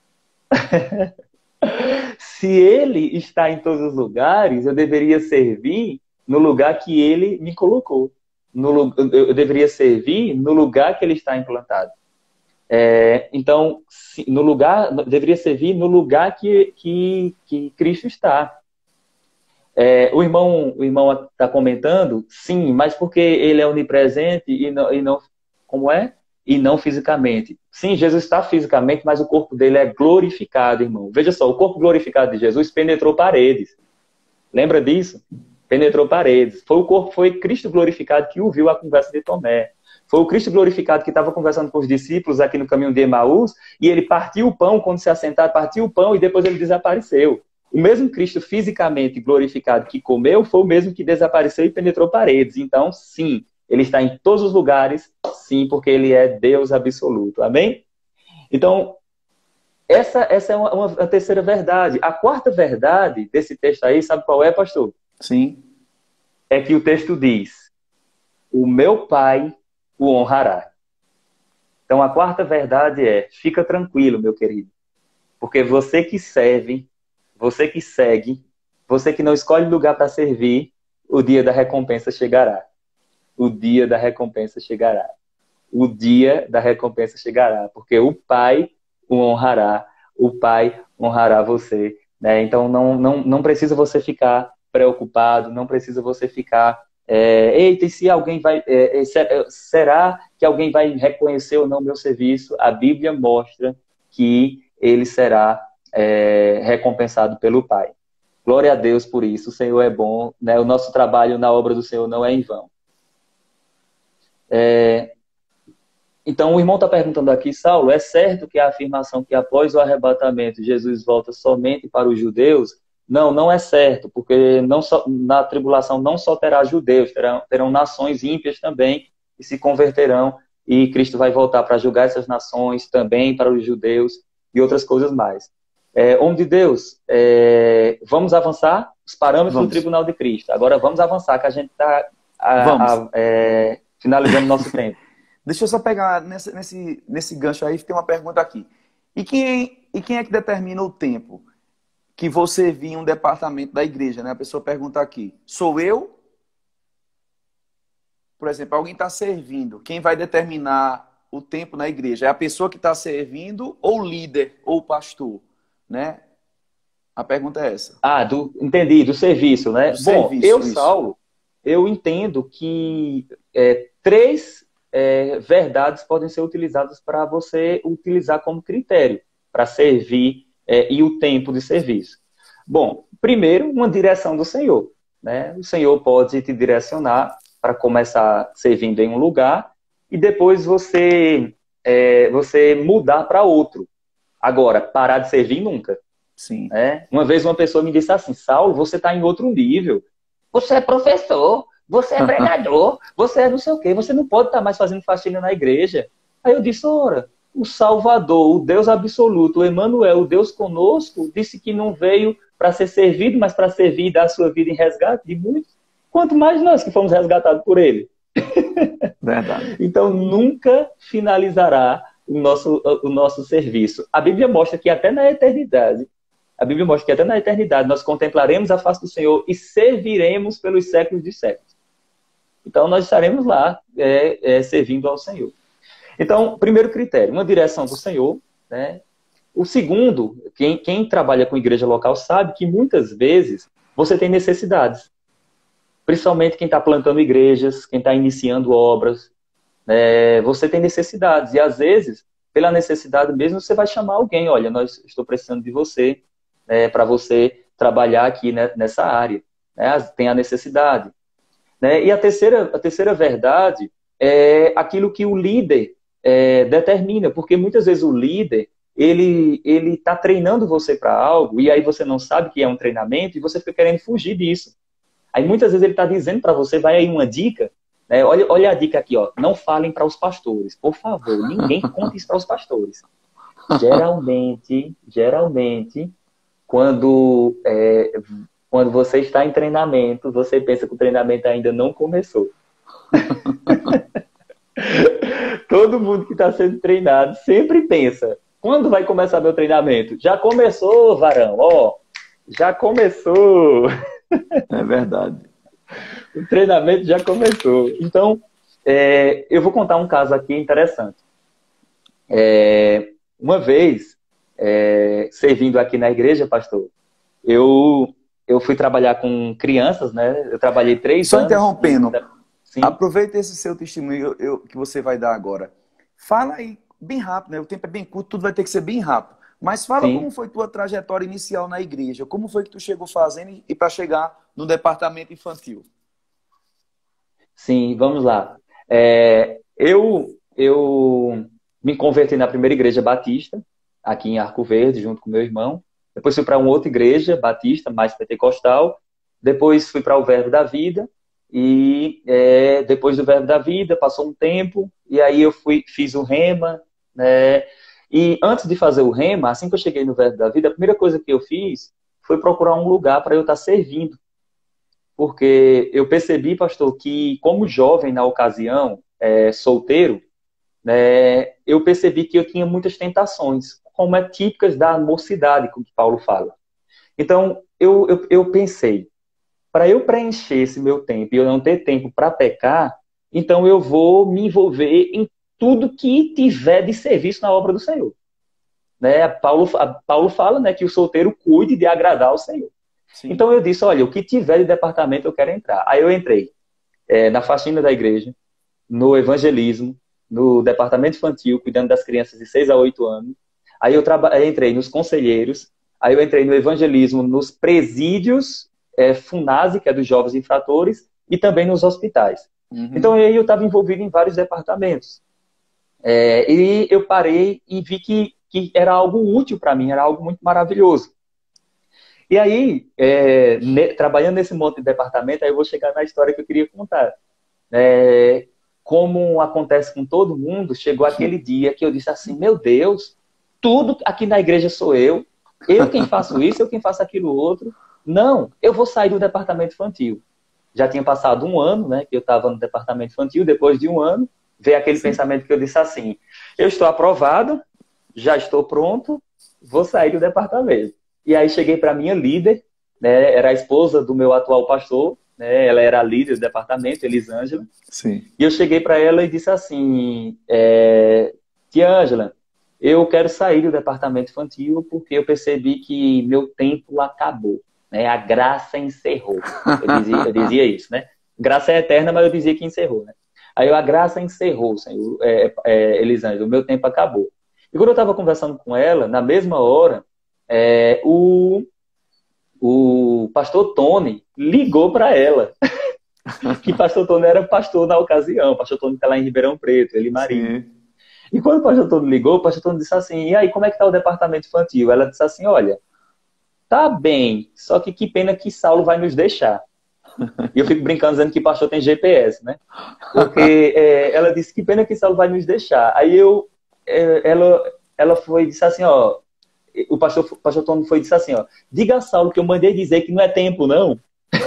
Se ele está em todos os lugares, eu deveria servir no lugar que ele me colocou. No, eu deveria servir no lugar que ele está implantado. É, então, no lugar, deveria servir no lugar que, que, que Cristo está. É, o irmão o irmão está comentando, sim, mas porque ele é onipresente e não, e não, como é? E não fisicamente. Sim, Jesus está fisicamente, mas o corpo dele é glorificado, irmão. Veja só, o corpo glorificado de Jesus penetrou paredes. Lembra disso? Penetrou paredes. Foi o corpo, foi Cristo glorificado que ouviu a conversa de Tomé. Foi o Cristo glorificado que estava conversando com os discípulos aqui no caminho de Emaús, e ele partiu o pão quando se assentaram, partiu o pão e depois ele desapareceu. O mesmo Cristo fisicamente glorificado que comeu foi o mesmo que desapareceu e penetrou paredes. Então, sim, ele está em todos os lugares, sim, porque ele é Deus absoluto. Amém? Então, essa, essa é uma, uma terceira verdade. A quarta verdade desse texto aí, sabe qual é, pastor? Sim. É que o texto diz: o meu Pai o honrará. Então, a quarta verdade é: fica tranquilo, meu querido, porque você que serve, você que segue, você que não escolhe lugar para servir, o dia da recompensa chegará. O dia da recompensa chegará. O dia da recompensa chegará, porque o Pai o honrará, o Pai honrará você. Né? Então, não, não, não precisa você ficar preocupado, não precisa você ficar... É, eita, e se alguém vai... É, será que alguém vai reconhecer ou não o meu serviço? A Bíblia mostra que ele será é, recompensado pelo Pai. Glória a Deus por isso, o Senhor é bom, né? O nosso trabalho na obra do Senhor não é em vão. É, então, o irmão está perguntando aqui, Saulo, é certo que a afirmação que após o arrebatamento Jesus volta somente para os judeus? Não, não é certo, porque não só, na tribulação não só terá judeus, terão, terão nações ímpias também que se converterão e Cristo vai voltar para julgar essas nações também para os judeus e outras coisas mais. É, homem de Deus, é, vamos avançar os parâmetros vamos. do Tribunal de Cristo. Agora vamos avançar, que a gente está é, finalizando nosso tempo. Deixa eu só pegar nesse, nesse, nesse gancho aí, tem uma pergunta aqui. E quem, e quem é que determina o tempo que você vir em um departamento da igreja, né? A pessoa pergunta aqui, sou eu? Por exemplo, alguém está servindo, quem vai determinar o tempo na igreja? É a pessoa que está servindo ou o líder ou o pastor, né? A pergunta é essa. Ah, do, entendi, do serviço, né? Do Bom, serviço, eu, isso. Saulo, eu entendo que é, três é, verdades podem ser utilizadas para você utilizar como critério para servir é, e o tempo de serviço. Bom, primeiro, uma direção do Senhor, né? O Senhor pode te direcionar para começar servindo em um lugar e depois você, é, você mudar para outro. Agora, parar de servir nunca. Sim. Né? Uma vez uma pessoa me disse assim, Saulo, você está em outro nível. Você é professor, você é pregador, você é não sei o quê, você não pode estar mais fazendo faxina na igreja. Aí eu disse, ora, o Salvador, o Deus absoluto, o Emmanuel, o Deus conosco, disse que não veio para ser servido, mas para servir e dar a sua vida em resgate de muitos. Quanto mais nós que fomos resgatados por ele. Verdade. Então nunca finalizará o nosso, o nosso serviço. A Bíblia mostra que até na eternidade, a Bíblia mostra que até na eternidade nós contemplaremos a face do Senhor e serviremos pelos séculos dos séculos. Então nós estaremos lá é, é, servindo ao Senhor. Então, primeiro critério, uma direção do Senhor, né? O segundo, quem, quem trabalha com igreja local sabe que muitas vezes você tem necessidades. Principalmente quem está plantando igrejas, quem está iniciando obras. é, você tem necessidades. E às vezes, pela necessidade mesmo, você vai chamar alguém. Olha, nós estou precisando de você, né, para você trabalhar aqui, né, nessa área. Né, tem a necessidade. Né? E a terceira, a terceira verdade é aquilo que o líder é, determina. Porque muitas vezes o líder, ele ele está treinando você para algo, e aí você não sabe que é um treinamento, e você fica querendo fugir disso. Aí muitas vezes ele está dizendo para você, vai aí uma dica, né? Olha, olha a dica aqui, ó. Não falem para os pastores, por favor, ninguém conte isso para os pastores. Geralmente, geralmente, quando, é, quando você está em treinamento, você pensa que o treinamento ainda não começou. Todo mundo que está sendo treinado sempre pensa, quando vai começar meu treinamento? Já começou, varão, ó, já começou. É verdade. O treinamento já começou. Então, é, eu vou contar um caso aqui interessante. É, uma vez, é, servindo aqui na igreja, pastor, eu, eu fui trabalhar com crianças, né? Eu trabalhei três Só anos. interrompendo, Sim. aproveita esse seu testemunho eu, eu, que você vai dar agora. Fala aí, bem rápido, né? O tempo é bem curto, tudo vai ter que ser bem rápido. Mas fala Sim. como foi tua trajetória inicial na igreja, como foi que tu chegou fazendo e para chegar no departamento infantil. Sim, vamos lá. É, eu, eu me converti na primeira igreja batista, aqui em Arco Verde, junto com meu irmão. Depois fui para uma outra igreja batista, mais pentecostal. Depois fui para o Verbo da Vida. E é, depois do Verbo da Vida, passou um tempo. E aí eu fui, fiz o Rema, né? E antes de fazer o Rema, assim que eu cheguei no Verbo da Vida, a primeira coisa que eu fiz foi procurar um lugar para eu estar servindo. Porque eu percebi, pastor, que como jovem na ocasião, é, solteiro, né, eu percebi que eu tinha muitas tentações, como é típicas da mocidade, como Paulo fala. Então, eu, eu, eu pensei, para eu preencher esse meu tempo e eu não ter tempo para pecar, então eu vou me envolver em tudo que tiver de serviço na obra do Senhor. Né? Paulo, Paulo fala, né, que o solteiro cuide de agradar ao Senhor. Sim. Então eu disse, olha, o que tiver de departamento eu quero entrar. Aí eu entrei é, na faxina da igreja, no evangelismo, no departamento infantil, cuidando das crianças de seis a oito anos. Aí eu, traba... eu entrei nos conselheiros, aí eu entrei no evangelismo, nos presídios, é, FUNASE, que é dos jovens infratores, e também nos hospitais. Uhum. Então aí eu estava envolvido em vários departamentos. É, e eu parei e vi que, que era algo útil para mim, era algo muito maravilhoso. E aí, é, ne, trabalhando nesse monte de departamento, aí eu vou chegar na história que eu queria contar. É, como acontece com todo mundo, chegou aquele dia que eu disse assim, meu Deus, tudo aqui na igreja sou eu, eu quem faço isso, eu quem faço aquilo outro. Não, eu vou sair do departamento infantil. Já tinha passado um ano, né, que eu estava no departamento infantil, depois de um ano, veio aquele Sim. pensamento que eu disse assim, eu estou aprovado, já estou pronto, vou sair do departamento. E aí cheguei para a minha líder, né, era a esposa do meu atual pastor, né, ela era a líder do departamento, Elisângela. Sim. E eu cheguei para ela e disse assim, é, tia Ângela, eu quero sair do departamento infantil porque eu percebi que meu tempo acabou, né, a graça encerrou. Eu dizia, eu dizia isso, né? Graça é eterna, mas eu dizia que encerrou, né? Aí eu, a graça encerrou, Senhor, é, é, Elisângela, o meu tempo acabou. E quando eu estava conversando com ela, na mesma hora, É, o, o pastor Tony ligou para ela. Que pastor Tony era pastor na ocasião. O pastor Tony está lá em Ribeirão Preto, ele e Marinho. Sim. E quando o pastor Tony ligou, o pastor Tony disse assim, e aí, como é que está o departamento infantil? Ela disse assim, olha, tá bem, só que que pena que Saulo vai nos deixar. E eu fico brincando dizendo que o pastor tem G P S, né? Porque é, ela disse, que pena que Saulo vai nos deixar. Aí eu, é, ela, ela foi e disse assim, ó, o pastor, o pastor Tony foi e disse assim, ó, diga a Saulo que eu mandei dizer que não é tempo, não.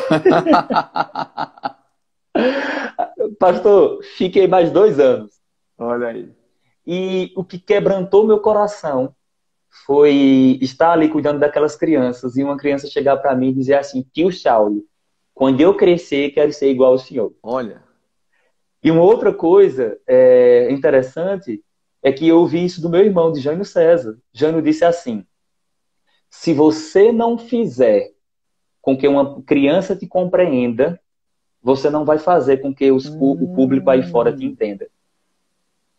Pastor, fiquei mais dois anos. Olha aí. E o que quebrantou meu coração foi estar ali cuidando daquelas crianças e uma criança chegar para mim e dizer assim, tio Saulo, quando eu crescer, quero ser igual ao senhor. Olha. E uma outra coisa é, interessante é que eu ouvi isso do meu irmão, de Jânio César. Jânio disse assim, se você não fizer com que uma criança te compreenda, você não vai fazer com que os, hum. o público aí fora te entenda.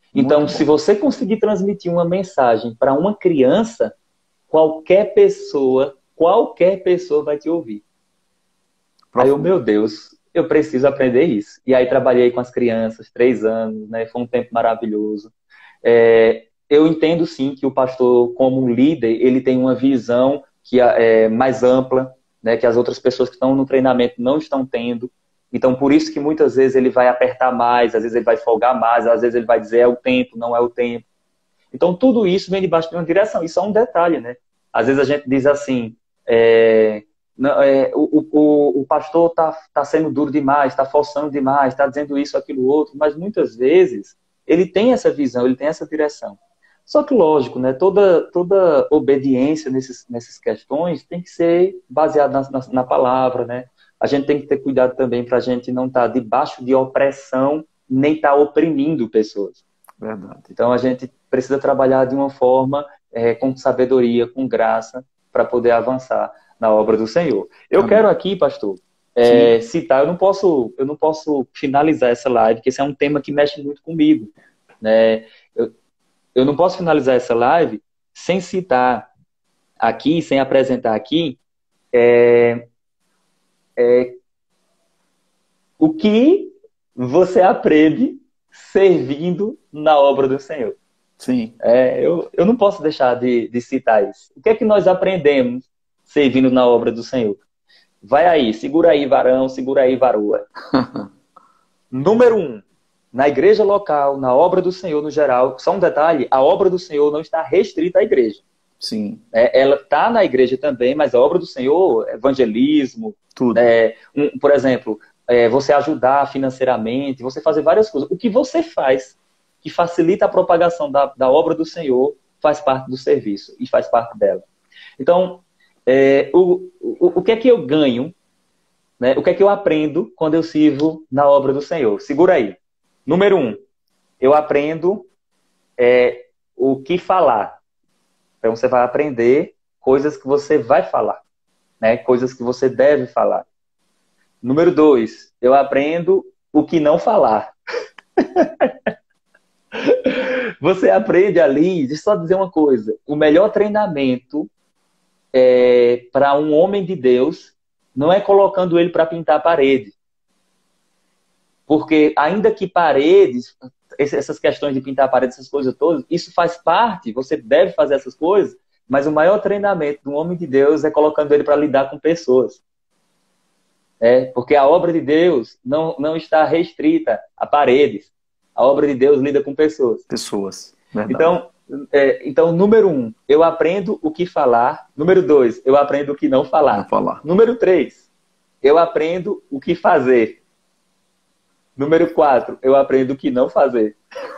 Então, Muito se bom. você conseguir transmitir uma mensagem para uma criança, qualquer pessoa, qualquer pessoa vai te ouvir. Aí eu, Profundo. meu Deus, eu preciso aprender isso. E aí trabalhei com as crianças, três anos, né? Foi um tempo maravilhoso. É, eu entendo sim que o pastor, como um líder, ele tem uma visão que é mais ampla, né? Que as outras pessoas que estão no treinamento não estão tendo. Então, por isso que muitas vezes ele vai apertar mais, às vezes ele vai folgar mais, às vezes ele vai dizer é o tempo, não é o tempo. Então, tudo isso vem debaixo de uma direção. Isso é um detalhe, né? Às vezes a gente diz assim, é, não, é, o, o, o pastor está tá sendo duro demais, está forçando demais, está dizendo isso, aquilo, outro, mas muitas vezes ele tem essa visão, ele tem essa direção. Só que, lógico, né, toda, toda obediência nesses, nessas questões tem que ser baseada na, na, na palavra, né? A gente tem que ter cuidado também para a gente não estar tá debaixo de opressão, nem estar tá oprimindo pessoas. Verdade. Então, a gente precisa trabalhar de uma forma é, com sabedoria, com graça, para poder avançar na obra do Senhor. Eu Amém. quero aqui, pastor, é, Sim. citar, eu não, posso, eu não posso finalizar essa live, porque esse é um tema que mexe muito comigo, né? Eu, eu não posso finalizar essa live sem citar aqui, sem apresentar aqui, é, é, o que você aprende servindo na obra do Senhor. Sim. É, eu, eu não posso deixar de, de citar isso. O que é que nós aprendemos servindo na obra do Senhor? Vai aí, segura aí, varão, segura aí, varoa. Número um, na igreja local, na obra do Senhor no geral, só um detalhe, a obra do Senhor não está restrita à igreja. Sim. É, ela está na igreja também, mas a obra do Senhor, evangelismo, Tudo. né, um, por exemplo, é, você ajudar financeiramente, você fazer várias coisas. O que você faz que facilita a propagação da, da obra do Senhor faz parte do serviço e faz parte dela. Então, é, o, o, o que é que eu ganho, né? O que é que eu aprendo quando eu sirvo na obra do Senhor? Segura aí. Número um, eu aprendo é, o que falar. Então, você vai aprender coisas que você vai falar, né? Coisas que você deve falar. Número dois, eu aprendo o que não falar. Você aprende ali, deixa eu só dizer uma coisa, o melhor treinamento é, para um homem de Deus não é colocando ele para pintar a parede. Porque ainda que paredes, essas questões de pintar a parede, essas coisas todas, isso faz parte, você deve fazer essas coisas, mas o maior treinamento de um homem de Deus é colocando ele para lidar com pessoas. É, porque a obra de Deus não, não está restrita a paredes. A obra de Deus lida com pessoas. Pessoas. Verdade. Então, é, então, número um, eu aprendo o que falar. Número dois, eu aprendo o que não falar. Não falar. Número três, eu aprendo o que fazer. Número quatro, eu aprendo o que não fazer.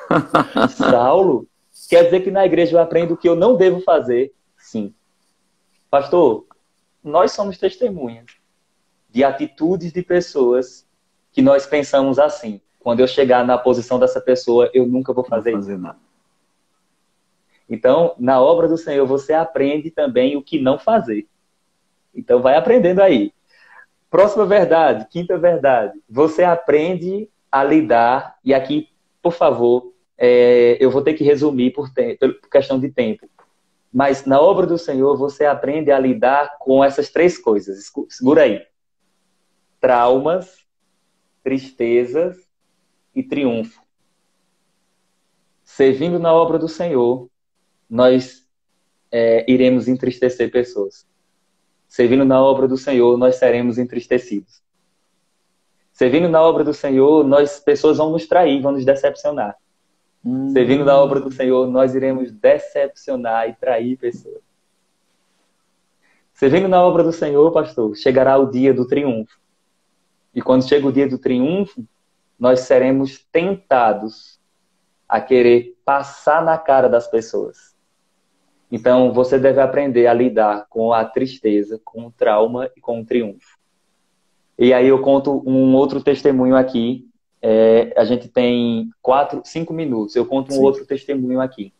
Saulo, quer dizer que na igreja eu aprendo o que eu não devo fazer? Sim. Pastor, nós somos testemunhas de atitudes de pessoas que nós pensamos assim. Quando eu chegar na posição dessa pessoa, eu nunca vou fazer, não fazer isso. Nada. Então, na obra do Senhor, você aprende também o que não fazer. Então, vai aprendendo aí. Próxima verdade, quinta verdade. Você aprende a lidar, e aqui, por favor, é, eu vou ter que resumir por, tempo, por questão de tempo. Mas na obra do Senhor, você aprende a lidar com essas três coisas. Segura aí. Traumas, tristezas e triunfo. Servindo na obra do Senhor, nós é, iremos entristecer pessoas. Servindo na obra do Senhor, nós seremos entristecidos. Servindo na obra do Senhor, nós, pessoas vão nos trair, vão nos decepcionar. Hum. Servindo na obra do Senhor, nós iremos decepcionar e trair pessoas. Servindo na obra do Senhor, pastor, chegará o dia do triunfo. E quando chega o dia do triunfo, nós seremos tentados a querer passar na cara das pessoas. Então, você deve aprender a lidar com a tristeza, com o trauma e com o triunfo. E aí eu conto um outro testemunho aqui. É, a gente tem quatro, cinco minutos. Eu conto um Sim. outro testemunho aqui.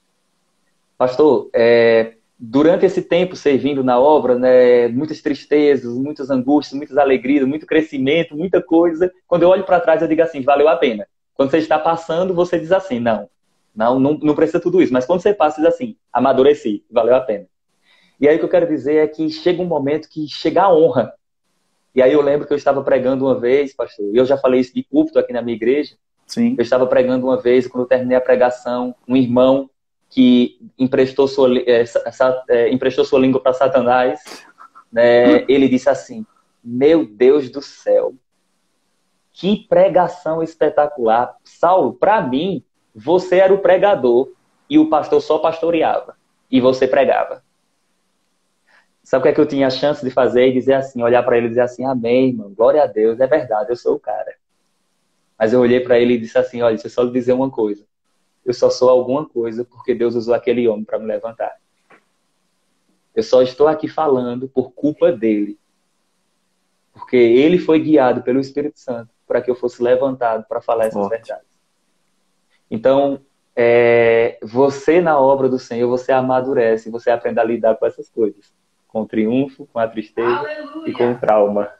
Pastor, é, durante esse tempo servindo na obra, né, muitas tristezas, muitas angústias, muitas alegrias, muito crescimento, muita coisa. Quando eu olho para trás, eu digo assim, valeu a pena. Quando você está passando, você diz assim, não, Não, não, não precisa tudo isso. Mas quando você passa, diz assim, amadureci, valeu a pena. E aí o que eu quero dizer é que chega um momento que chega a honra. E aí eu lembro que eu estava pregando uma vez, pastor, e eu já falei isso de púlpito aqui na minha igreja. Sim. Eu estava pregando uma vez, quando eu terminei a pregação, um irmão que emprestou sua, é, é, emprestou sua língua para Satanás, né, ele disse assim, meu Deus do céu, que pregação espetacular. Saulo, para mim, você era o pregador e o pastor só pastoreava. E você pregava. Sabe o que é que eu tinha a chance de fazer? E dizer assim, olhar para ele e dizer assim, amém, irmão, glória a Deus, é verdade, eu sou o cara. Mas eu olhei para ele e disse assim, olha, deixa eu só lhe dizer uma coisa. Eu só sou alguma coisa porque Deus usou aquele homem para me levantar. Eu só estou aqui falando por culpa dele. Porque ele foi guiado pelo Espírito Santo para que eu fosse levantado para falar essas Forte. verdades. Então, é, você na obra do Senhor, você amadurece, você aprende a lidar com essas coisas. Com o triunfo, com a tristeza Aleluia. E com o trauma.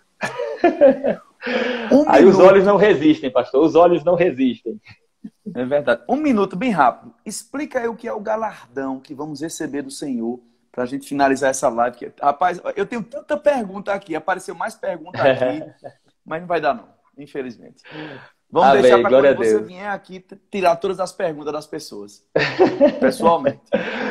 Um Aí minuto. os olhos não resistem, pastor. Os olhos não resistem. É verdade. Um minuto, bem rápido. Explica aí o que é o galardão que vamos receber do Senhor para a gente finalizar essa live. Que, rapaz, eu tenho tanta pergunta aqui. Apareceu mais pergunta aqui, mas não vai dar não, infelizmente. Vamos Amém, deixar para quando você vier aqui tirar todas as perguntas das pessoas. Pessoalmente.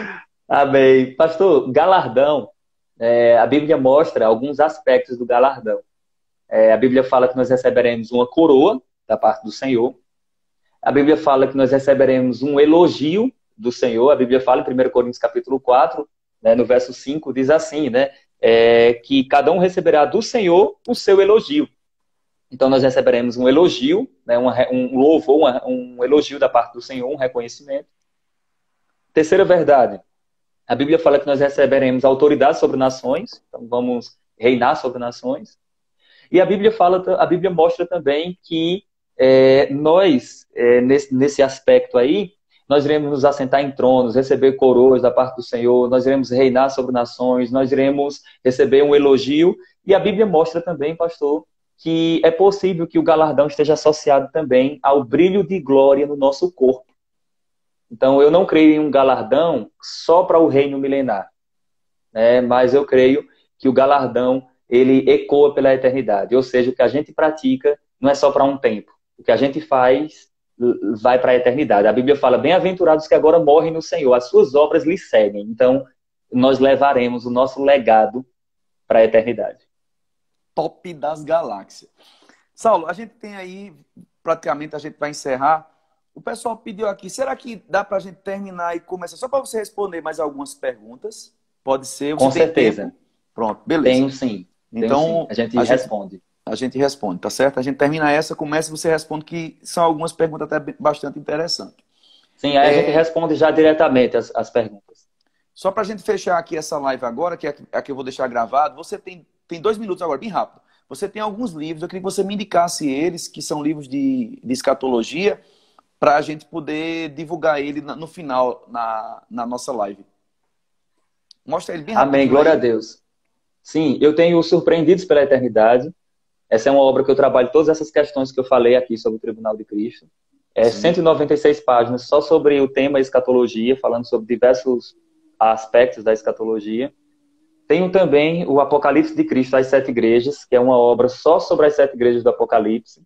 Amém. Pastor, galardão. É, a Bíblia mostra alguns aspectos do galardão. É, a Bíblia fala que nós receberemos uma coroa da parte do Senhor. A Bíblia fala que nós receberemos um elogio do Senhor. A Bíblia fala em primeira Coríntios capítulo quatro, né, no verso cinco, diz assim, né, é, que cada um receberá do Senhor o seu elogio. Então nós receberemos um elogio, né, um, um louvor, um, um elogio da parte do Senhor, um reconhecimento. Terceira verdade. A Bíblia fala que nós receberemos autoridade sobre nações, então vamos reinar sobre nações. E a Bíblia fala, a Bíblia mostra também que é, nós, é, nesse, nesse aspecto aí, nós iremos nos assentar em tronos, receber coroas da parte do Senhor, nós iremos reinar sobre nações, nós iremos receber um elogio. E a Bíblia mostra também, pastor, que é possível que o galardão esteja associado também ao brilho de glória no nosso corpo. Então, eu não creio em um galardão só para o reino milenar, né? Mas eu creio que o galardão, ele ecoa pela eternidade. Ou seja, o que a gente pratica não é só para um tempo. O que a gente faz vai para a eternidade. A Bíblia fala, bem-aventurados que agora morrem no Senhor, as suas obras lhe seguem. Então, nós levaremos o nosso legado para a eternidade. Top das galáxias. Saulo, a gente tem aí, praticamente a gente vai encerrar. O pessoal pediu aqui, será que dá para a gente terminar e começar? Só para você responder mais algumas perguntas. Pode ser? Você Com certeza. Tempo? Pronto, beleza. Tenho sim. Então, Tenho, sim. A gente a responde. Gente, a gente responde, tá certo? A gente termina essa, começa e você responde, que são algumas perguntas até bastante interessantes. Sim, aí é... a gente responde já diretamente as, as perguntas. Só para a gente fechar aqui essa live agora, que é a que eu vou deixar gravado, você tem, tem dois minutos agora, bem rápido. Você tem alguns livros, eu queria que você me indicasse eles, que são livros de, de escatologia, para a gente poder divulgar ele no final, na, na nossa live. Mostra ele bem rápido. Amém, glória aí. A Deus. Sim, eu tenho Surpreendidos pela Eternidade. Essa é uma obra que eu trabalho todas essas questões que eu falei aqui sobre o Tribunal de Cristo. É Sim. cento e noventa e seis páginas só sobre o tema escatologia, falando sobre diversos aspectos da escatologia. Tenho também o Apocalipse de Cristo às Sete Igrejas, que é uma obra só sobre as sete igrejas do Apocalipse.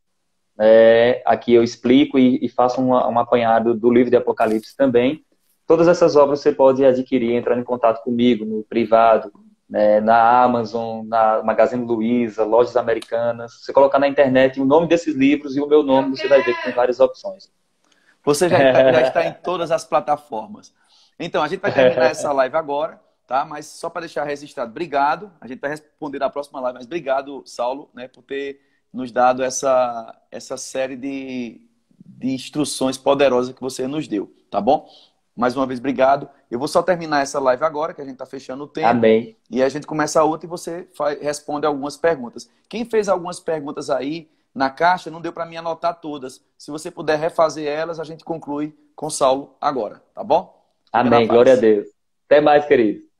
É, aqui eu explico e, e faço um, um apanhado do livro de Apocalipse também. Todas essas obras você pode adquirir entrando em contato comigo no privado, né, na Amazon, na Magazine Luiza, lojas americanas. Você colocar na internet o nome desses livros e o meu nome, você vai ver que tem várias opções. Você já está, já está em todas as plataformas. Então, a gente vai terminar essa live agora, tá? Mas só para deixar registrado, obrigado. A gente vai responder na próxima live, mas obrigado, Saulo, né, por ter nos dado essa, essa série de, de instruções poderosas que você nos deu, tá bom? Mais uma vez, obrigado. Eu vou só terminar essa live agora, que a gente está fechando o tempo. Amém. E a gente começa a outra e você faz, responde algumas perguntas. Quem fez algumas perguntas aí na caixa, não deu para mim anotar todas. Se você puder refazer elas, a gente conclui com o Saulo agora, tá bom? Amém, glória a Deus. Até mais, querido.